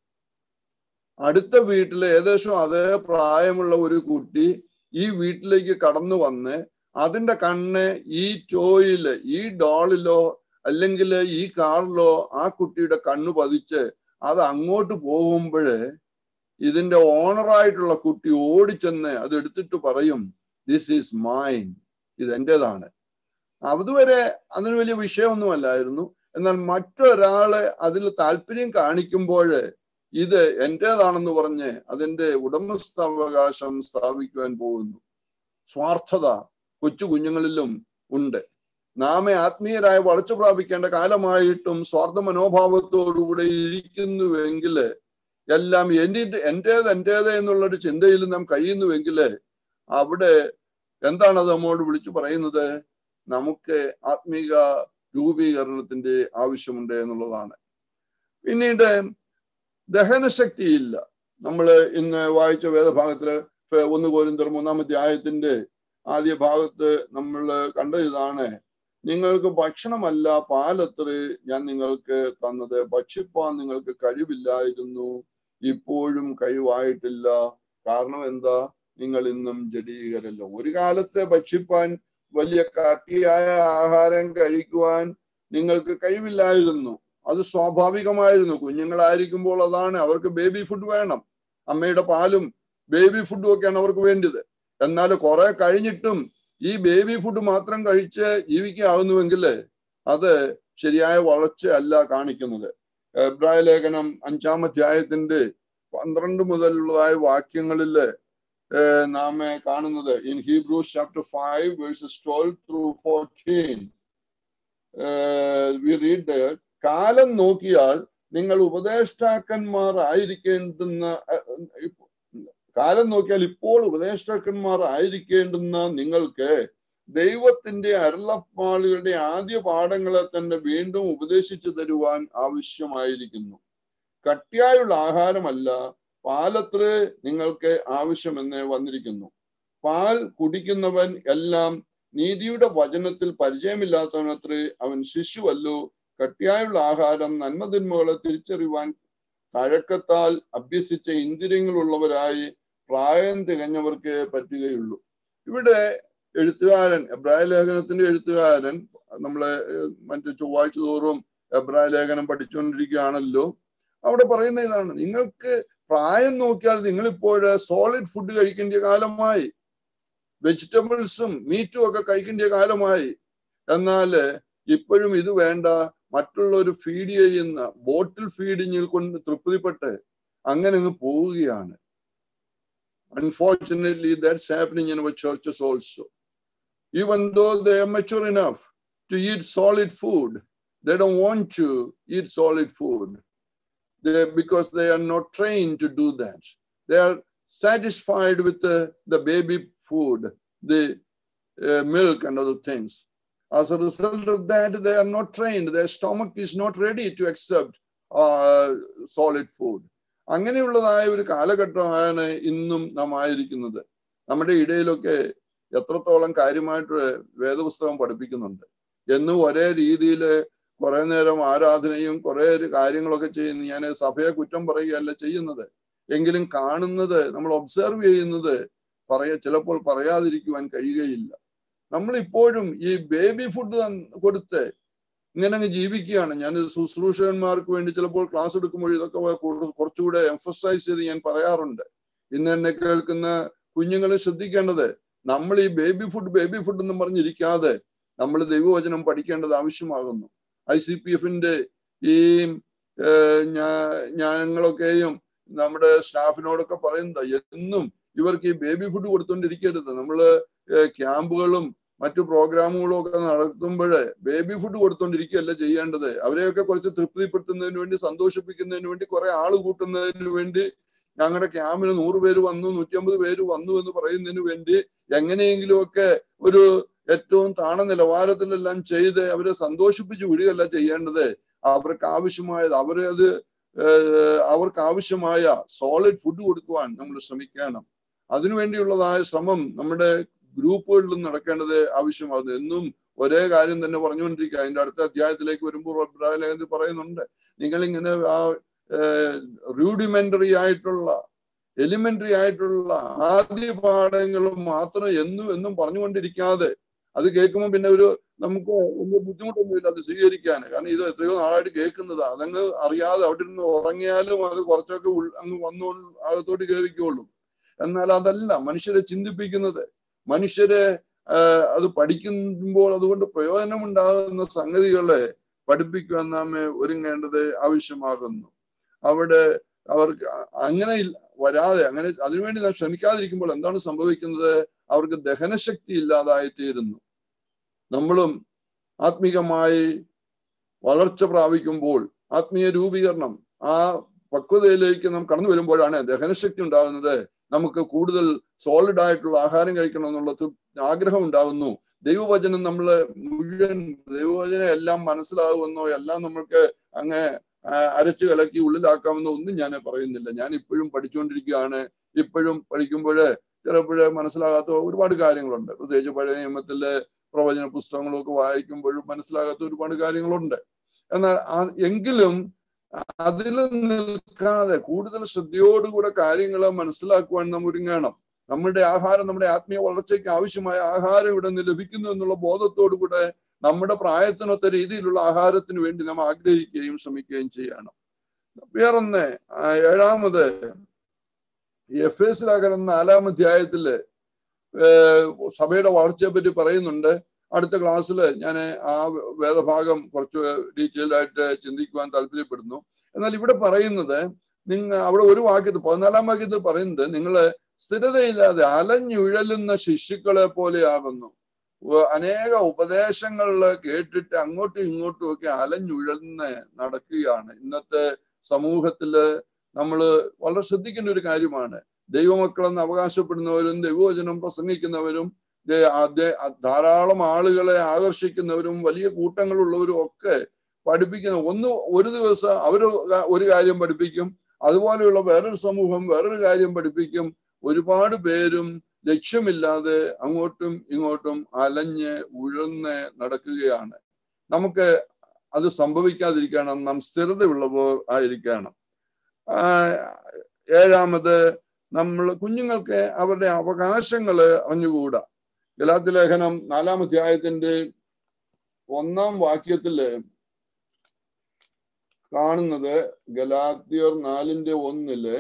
അടുത്ത വീട്ടിലെ ഏകദേശം അതേ പ്രായമുള്ള ഒരു കുട്ടി ഈ വീട്ടിലേക്ക് കടന്നു വന്ന് അതിന്റെ കണ്ണ് ഈ ടോയില്, ഈ ഡോളിലോ അല്ലെങ്കിൽ ഈ കാറിലോ ആ കുട്ടിയുടെ കണ്ണ് പതിച്ച് അത് അങ്ങോട്ട് പോകുമ്പോഴേ ഇതിന്റെ ഓണറായിട്ടുള്ള കുട്ടി ഓടിച്ചെന്ന് അത് എടുത്തിട്ട് പറയും, ദിസ് ഈസ് മൈൻ, ഇത് എന്റേതാണ്. അതുവരെ അതിന് വലിയ വിഷയമൊന്നുമല്ലായിരുന്നു. എന്നാൽ മറ്റൊരാള് അതിൽ താല്പര്യം കാണിക്കുമ്പോൾ ഇത് എന്റേതാണെന്ന് പറഞ്ഞ് അതിന്റെ ഉടമസ്ഥാവകാശം സ്ഥാപിക്കുവാൻ പോകുന്നു. സ്വാർത്ഥത കൊച്ചു കുഞ്ഞുങ്ങളിലും ഉണ്ട്. നാമെ ആത്മീയരായ വളർച്ച പ്രാപിക്കേണ്ട കാലമായിട്ടും സ്വാർത്ഥ മനോഭാവത്തോടുകൂടെ ഇരിക്കുന്നുവെങ്കിൽ, എല്ലാം എൻ്റെ എന്റേത് എന്റേത് എന്നുള്ളൊരു ചിന്തയിൽ നാം കഴിയുന്നുവെങ്കിൽ, അവിടെ എന്താണ് അത് നമ്മോട് വിളിച്ചു പറയുന്നത്? നമുക്ക് ആത്മീക രൂപീകരണത്തിന്റെ ആവശ്യമുണ്ട് എന്നുള്ളതാണ്. പിന്നീട് ദഹനശക്തിയില്ല. നമ്മൾ ഇന്ന് വായിച്ച വേദഭാഗത്തില് ഒന്ന് കൊരിന്ത്യർ മൂന്നാം അധ്യായത്തിന്റെ ആദ്യ ഭാഗത്ത് നമ്മൾ കണ്ട ഇതാണ്, നിങ്ങൾക്ക് ഭക്ഷണമല്ല പാലത്രേ ഞാൻ നിങ്ങൾക്ക് തന്നത്, ഭക്ഷിപ്പാൻ നിങ്ങൾക്ക് കഴിവില്ലായിരുന്നു, ഇപ്പോഴും കഴിവായിട്ടില്ല. കാരണം എന്താ? നിങ്ങൾ ഇന്നും ജഡീകരല്ലോ. ഒരു കാലത്ത് ഭക്ഷിപ്പാൻ, വലിയ കട്ടിയായ ആഹാരം കഴിക്കുവാൻ നിങ്ങൾക്ക് കഴിവില്ലായിരുന്നു. അത് സ്വാഭാവികമായിരുന്നു. കുഞ്ഞുങ്ങളായിരിക്കുമ്പോൾ അതാണ്, അവർക്ക് ബേബി ഫുഡ് വേണം. അമ്മയുടെ പാലും ബേബി ഫുഡും ഒക്കെയാണ് അവർക്ക് വേണ്ടത്. എന്നാൽ കുറെ കഴിഞ്ഞിട്ടും ഈ ബേബി ഫുഡ് മാത്രം കഴിച്ച് ജീവിക്കാവുന്നുവെങ്കിൽ അത് ശരിയായ വളർച്ച അല്ല കാണിക്കുന്നത്. എബ്രായ ലേഖനം അഞ്ചാം അധ്യായത്തിന്റെ പന്ത്രണ്ട് മുതലുള്ളതായ വാക്യങ്ങളില് നാം കാണുന്നത്, in Hebrews chapter five verses twelve through fourteen we read there, കാലം നോക്കിയാൽ നിങ്ങൾ ഉപദേഷ്ടാക്കന്മാർ ആയിരിക്കേണ്ടുന്ന കാലം നോക്കിയാൽ ഇപ്പോൾ ഉപദേഷ്ടാക്കന്മാർ ആയിരിക്കേണ്ടുന്ന നിങ്ങൾക്ക് ദൈവത്തിന്റെ അരുളപ്പാടുകളുടെ ആദ്യ പാഠങ്ങളെ തന്നെ വീണ്ടും ഉപദേശിച്ചു തരുവാൻ ആവശ്യമായിരിക്കുന്നു. കട്ടിയായുള്ള ആഹാരമല്ല, പാലത്രേ നിങ്ങൾക്ക് ആവശ്യമെന്ന് വന്നിരിക്കുന്നു. പാൽ കുടിക്കുന്നവൻ എല്ലാം നീതിയുടെ വചനത്തിൽ പരിചയമില്ലാത്തവനത്രേ, അവൻ ശിശുവല്ലോ. കട്ടിയായുള്ള ആഹാരം നന്മതിന്മകളെ തിരിച്ചറിയുവാൻ കഴക്കത്താൽ അഭ്യസിച്ച ഇന്ദ്രിയങ്ങളുള്ളവരായി പ്രായം തികഞ്ഞവർക്ക് പറ്റുകയുള്ളൂ. ഇവിടെ എഴുത്തുകാരൻ, എബ്രായ ലേഖനത്തിന്റെ എഴുത്തുകാരൻ, നമ്മളെ മറ്റു ചൊവ്വാഴ്ച തോറും എബ്രായ ലേഖനം പഠിച്ചുകൊണ്ടിരിക്കുകയാണല്ലോ, അവിടെ പറയുന്ന ഇതാണ്, നിങ്ങൾക്ക് പ്രായം നോക്കിയാൽ നിങ്ങളിപ്പോഴ് സോളിഡ് ഫുഡ് കഴിക്കേണ്ട കാലമായി, വെജിറ്റബിൾസും മീറ്റും ഒക്കെ കഴിക്കേണ്ട കാലമായി. എന്നാൽ ഇപ്പോഴും ഇത് വേണ്ട, മറ്റുള്ളവർ ഫീഡ് ചെയ്യുന്ന ബോട്ടിൽ ഫീഡിങ്ങിൽ കൊണ്ട് തൃപ്തിപ്പെട്ട് അങ്ങനെ അങ്ങ് പോവുകയാണ്. Unfortunately, that's happening in our churches also. even though they are mature enough to eat solid food, they don't want to eat solid food they, because they are not trained to do that. They are satisfied with the, the baby food, the uh, milk and other things. As a result of that, they are not trained. Their stomach is not ready to accept uh, solid food. അങ്ങനെയുള്ളതായ ഒരു കാലഘട്ടമാണ് ഇന്നും നാം ആയിരിക്കുന്നത്. നമ്മുടെ ഇടയിലൊക്കെ എത്രത്തോളം കാര്യമായിട്ട് വേദപുസ്തകം പഠിപ്പിക്കുന്നുണ്ട്. എന്നും ഒരേ രീതിയിൽ കുറെ നേരം ആരാധനയും കുറെ കാര്യങ്ങളൊക്കെ ചെയ്യുന്നു. ഞാൻ സഭയെ കുറ്റം പറയുകയല്ല ചെയ്യുന്നത്. എങ്കിലും കാണുന്നത്, നമ്മൾ ഒബ്സർവ് ചെയ്യുന്നത് പറയ ചിലപ്പോൾ പറയാതിരിക്കുവാൻ കഴിയുകയില്ല. നമ്മൾ ഇപ്പോഴും ഈ ബേബി ഫുഡ് കൊടുത്ത് ഇങ്ങനെ അങ്ങ് ജീവിക്കുകയാണ്. ഞാൻ ശുശ്രൂഷകന്മാർക്ക് വേണ്ടി ചിലപ്പോൾ ക്ലാസ് എടുക്കുമ്പോൾ ഇതൊക്കെ കുറച്ചുകൂടെ എംഫസൈസ് ചെയ്ത് ഞാൻ പറയാറുണ്ട്. ഇന്ന് എന്നെ കേൾക്കുന്ന കുഞ്ഞുങ്ങളെ ശ്രദ്ധിക്കേണ്ടത്, നമ്മൾ ഈ ബേബി ഫുഡ് ബേബി ഫുഡ് എന്നും പറഞ്ഞിരിക്കാതെ നമ്മൾ ദൈവവചനം പഠിക്കേണ്ടത് ആവശ്യമാകുന്നു. ഐ സി പി എഫിന്റെ ഈ ഞങ്ങളൊക്കെയും നമ്മുടെ സ്റ്റാഫിനോടൊക്കെ പറയുന്നത്, എന്നും ഇവർക്ക് ഈ ബേബി ഫുഡ് കൊടുത്തോണ്ടിരിക്കരുത്. നമ്മള് ക്യാമ്പുകളും മറ്റു പ്രോഗ്രാമുകളും ഒക്കെ നടത്തുമ്പോൾ ബേബി ഫുഡ് കൊടുത്തോണ്ടിരിക്കുകയല്ല ചെയ്യേണ്ടത്. അവരെയൊക്കെ കുറച്ച് തൃപ്തിപ്പെടുത്തുന്നതിന് വേണ്ടി, സന്തോഷിപ്പിക്കുന്നതിന് വേണ്ടി, കുറെ ആള് കൂട്ടുന്നതിന് വേണ്ടി, ഞങ്ങളുടെ ക്യാമ്പിന് നൂറ് പേര് വന്നു, നൂറ്റമ്പത് പേര് വന്നു എന്ന് പറയുന്നതിന് വേണ്ടി എങ്ങനെയെങ്കിലും ഒക്കെ ഒരു ഏറ്റവും താണ നിലവാരത്തിലെല്ലാം ചെയ്ത് അവരെ സന്തോഷിപ്പിച്ച് വിടുകയല്ല ചെയ്യേണ്ടത്. അവർക്ക് ആവശ്യമായത് അവരെ അത് അവർക്ക് ആവശ്യമായ സോളിഡ് ഫുഡ് കൊടുക്കുവാൻ നമ്മൾ ശ്രമിക്കണം. അതിനുവേണ്ടിയുള്ളതായ ശ്രമം നമ്മുടെ ഗ്രൂപ്പുകളിലും നടക്കേണ്ടത് ആവശ്യമാകുന്നു. എന്നും ഒരേ കാര്യം തന്നെ പറഞ്ഞുകൊണ്ടിരിക്കുക. അതിന്റെ അടുത്ത അധ്യായത്തിലേക്ക് വരുമ്പോൾ ലേഖനത്തിൽ പറയുന്നുണ്ട്, നിങ്ങളിങ്ങനെ ആ റൂഡിമെന്ററി ആയിട്ടുള്ള എലിമെന്ററി ആയിട്ടുള്ള ആദ്യ പാഠങ്ങളും മാത്രം എന്നും എന്നും പറഞ്ഞുകൊണ്ടിരിക്കാതെ, അത് കേൾക്കുമ്പോൾ പിന്നെ ഒരു നമുക്ക് വലിയ ബുദ്ധിമുട്ടൊന്നുമില്ല അത് സ്വീകരിക്കാൻ. കാരണം ഇത് എത്രയോ നാളായിട്ട് കേൾക്കുന്നതാ. അതങ്ങ് അറിയാതെ അവിടെ നിന്ന് ഉറങ്ങിയാലും അത് കുറച്ചൊക്കെ അങ്ങ് വന്നു അകത്തോട്ട് കയറിക്കോളൂ. എന്നാൽ അതല്ല മനുഷ്യരെ ചിന്തിപ്പിക്കുന്നത്. മനുഷ്യരെ അത് പഠിക്കുമ്പോൾ അതുകൊണ്ട് പ്രയോജനമുണ്ടാകുന്ന സംഗതികളെ പഠിപ്പിക്കുവാൻ നാം ഒരുങ്ങേണ്ടത് ആവശ്യമാകുന്നു. അവിടെ അവർക്ക് അങ്ങനെ വരാതെ, അങ്ങനെ അതിനുവേണ്ടി നാം ശ്രമിക്കാതിരിക്കുമ്പോൾ എന്താണ് സംഭവിക്കുന്നത്? അവർക്ക് ദഹനശക്തി ഇല്ലാതായി തീരുന്നു. നമ്മളും ആത്മീകമായി വളർച്ച പ്രാപിക്കുമ്പോൾ, ആത്മീയ രൂപീകരണം ആ പക്വതയിലേക്ക് നാം കടന്നു വരുമ്പോഴാണ് ദഹനശക്തി ഉണ്ടാകുന്നത്. നമുക്ക് കൂടുതൽ സോളിഡ് ആയിട്ടുള്ള ആഹാരം കഴിക്കണം എന്നുള്ള ആഗ്രഹം ഉണ്ടാകുന്നു. ദൈവവചനം നമ്മള് മുഴുവൻ ദൈവവചനം എല്ലാം മനസ്സിലാകുമെന്നോ എല്ലാം നമ്മൾക്ക് അങ്ങ് അരച്ചു കലക്കി ഉള്ളിലാക്കാമെന്നോ ഒന്നും ഞാൻ പറയുന്നില്ല. ഞാൻ ഇപ്പോഴും പഠിച്ചുകൊണ്ടിരിക്കുകയാണ്. ഇപ്പോഴും പഠിക്കുമ്പോഴേ ചിലപ്പോഴേ മനസ്സിലാകാത്ത ഒരുപാട് കാര്യങ്ങളുണ്ട്. പ്രത്യേകിച്ച് പഴയ നിയമത്തിലെ പ്രവചന പുസ്തകങ്ങളൊക്കെ വായിക്കുമ്പോഴും മനസ്സിലാകാത്ത ഒരുപാട് കാര്യങ്ങളുണ്ട്. എന്നാൽ എങ്കിലും അതിൽ നിൽക്കാതെ കൂടുതൽ ശ്രദ്ധയോടുകൂടെ കാര്യങ്ങളെ മനസ്സിലാക്കുവാൻ നാം ഒരുങ്ങണം. നമ്മുടെ ആഹാരം, നമ്മുടെ ആത്മീയ വളർച്ചയ്ക്ക് ആവശ്യമായ ആഹാരം ഇവിടെ നിന്ന് ലഭിക്കുന്നു എന്നുള്ള ബോധത്തോടു കൂടെ നമ്മുടെ പ്രായത്തിനൊത്ത രീതിയിലുള്ള ആഹാരത്തിന് വേണ്ടി നാം ആഗ്രഹിക്കുകയും ശ്രമിക്കുകയും ചെയ്യണം. വേറൊന്ന്, ഏഴാമത് എഫ് എസ് ലേഖനം നാലാം അധ്യായത്തില് സഭയുടെ വളർച്ചയെ പറ്റി പറയുന്നുണ്ട്. അടുത്ത ക്ലാസ്സിൽ ഞാൻ ആ വേദഭാഗം കുറച്ച് ഡീറ്റെയിൽഡ് ആയിട്ട് ചിന്തിക്കുവാൻ താല്പര്യപ്പെടുന്നു. എന്നാൽ ഇവിടെ പറയുന്നത്, നിങ്ങൾ അവിടെ ഒരു വാക്യത്തിൽ പതിനാലാം വാക്യത്തിൽ പറയുന്നത്, നിങ്ങള് സ്ഥിരതയില്ലാതെ അലഞ്ഞുഴലുന്ന ശിശുക്കളെ പോലെയാകുന്നു. അനേക ഉപദേശങ്ങളില് കേട്ടിട്ട് അങ്ങോട്ടും ഇങ്ങോട്ടും ഒക്കെ അലഞ്ഞുഴന്ന് നടക്കുകയാണ്. ഇന്നത്തെ സമൂഹത്തില് നമ്മള് വളരെ ശ്രദ്ധിക്കേണ്ട ഒരു കാര്യമാണ്. ദൈവമക്കളെന്ന് അവകാശപ്പെടുന്നവരും ദൈവവചനം പ്രസംഗിക്കുന്നവരും ധാരാളം ആളുകളെ ആകർഷിക്കുന്നവരും വലിയ കൂട്ടങ്ങളുള്ളവരും ഒക്കെ പഠിപ്പിക്കുന്ന ഒന്ന് ഒരു ദിവസം അവര് ഒരു കാര്യം പഠിപ്പിക്കും, അതുപോലെയുള്ള വേറൊരു സമൂഹം വേറൊരു കാര്യം പഠിപ്പിക്കും. ഒരുപാട് പേരും ലക്ഷ്യമില്ലാതെ അങ്ങോട്ടും ഇങ്ങോട്ടും അലഞ്ഞ് ഉഴന്ന് നടക്കുകയാണ്. നമുക്ക് അത് സംഭവിക്കാതിരിക്കണം. നാം സ്ഥിരതയുള്ളവർ ആയിരിക്കണം. ഏഴാമത്, നമ്മൾ കുഞ്ഞുങ്ങൾക്ക് അവരുടെ അവകാശങ്ങള് അറിഞ്ഞുകൂടാ. ഗലാത്യ ലേഖനം നാലാം അധ്യായത്തിന്റെ ഒന്നാം വാക്യത്തില് കാണുന്നത്, ഗലാത്യർ നാലിന്റെ ഒന്നില്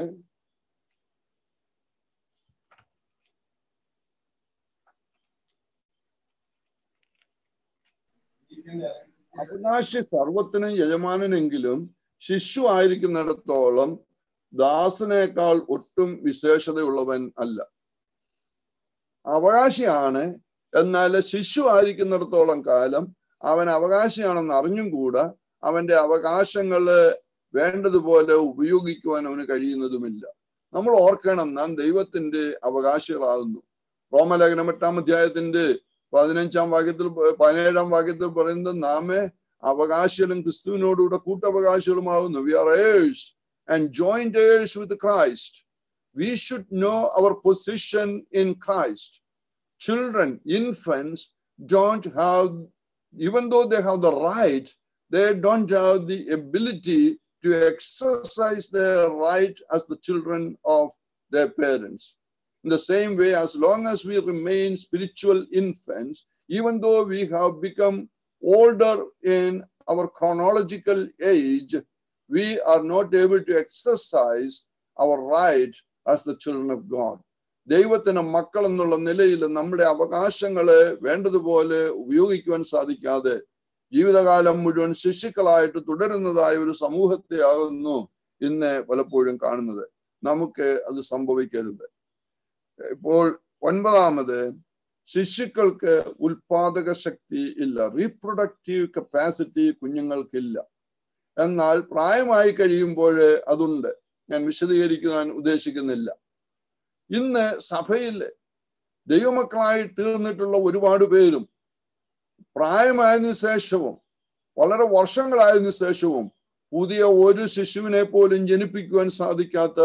അവകാശി സർവത്തിനും യജമാനെങ്കിലും ശിശു ആയിരിക്കുന്നിടത്തോളം ദാസനേക്കാൾ ഒട്ടും വിശേഷതയുള്ളവൻ അല്ല. അവകാശിയാണ്, എന്നാൽ ശിശു ആയിരിക്കുന്നിടത്തോളം കാലം അവൻ അവകാശിയാണെന്ന് അറിഞ്ഞും കൂടെ അവന്റെ അവകാശങ്ങള് വേണ്ടതുപോലെ ഉപയോഗിക്കുവാൻ അവന് കഴിയുന്നതുമില്ല. നമ്മൾ ഓർക്കണം, നാം ദൈവത്തിന്റെ അവകാശികളാകുന്നു. റോമലേഖനം എട്ടാം അധ്യായത്തിന്റെ പതിനഞ്ചാം വാക്യത്തിൽ പതിനേഴാം വാക്യത്തിൽ പറയുന്നത് നാമേ അവകാശികളും ക്രിസ്തുവിനോടുകൂടെ കൂട്ടവകാശികളുമാകുന്നു. We are heirs and joint heirs with Christ. We should know our position in Christ. Children, infants don't have, even though they have the right, they don't have the ability to exercise their right as the children of their parents. In the same way, as long as we remain spiritual infants, even though we have become older in our chronological age, we are not able to exercise our right as the children of God. ദൈവത്തിന് മക്കൾ എന്നുള്ള നിലയിൽ നമ്മുടെ അവകാശങ്ങളെ വേണ്ടതുപോലെ ഉപയോഗിക്കുവാൻ സാധിക്കാതെ ജീവിതകാലം മുഴുവൻ ശിശുക്കളായിട്ട് തുടരുന്നതായ ഒരു സമൂഹത്തെ ആകുന്നു ഇന്ന് പലപ്പോഴും കാണുന്നത്. നമുക്ക് അത് സംഭവിക്കരുത്. ഇപ്പോൾ ഒൻപതാമത്, ശിശുക്കൾക്ക് ഉൽപാദക ശക്തി ഇല്ല. റീപ്രൊഡക്റ്റീവ് കപ്പാസിറ്റി കുഞ്ഞുങ്ങൾക്കില്ല. എന്നാൽ പ്രായമായി കഴിയുമ്പോൾ അതുണ്ട്. ഞാൻ വിശദീകരിക്കാൻ ഉദ്ദേശിക്കുന്നില്ല. ഇന്ന് സഭയിൽ ദൈവമക്കളായി തീർന്നിട്ടുള്ള ഒരുപാട് പേരും പ്രായമായതിനു ശേഷവും വളരെ വർഷങ്ങളായതിനു ശേഷവും പുതിയ ഒരു ശിശുവിനെ പോലും ജനിപ്പിക്കുവാൻ സാധിക്കാത്ത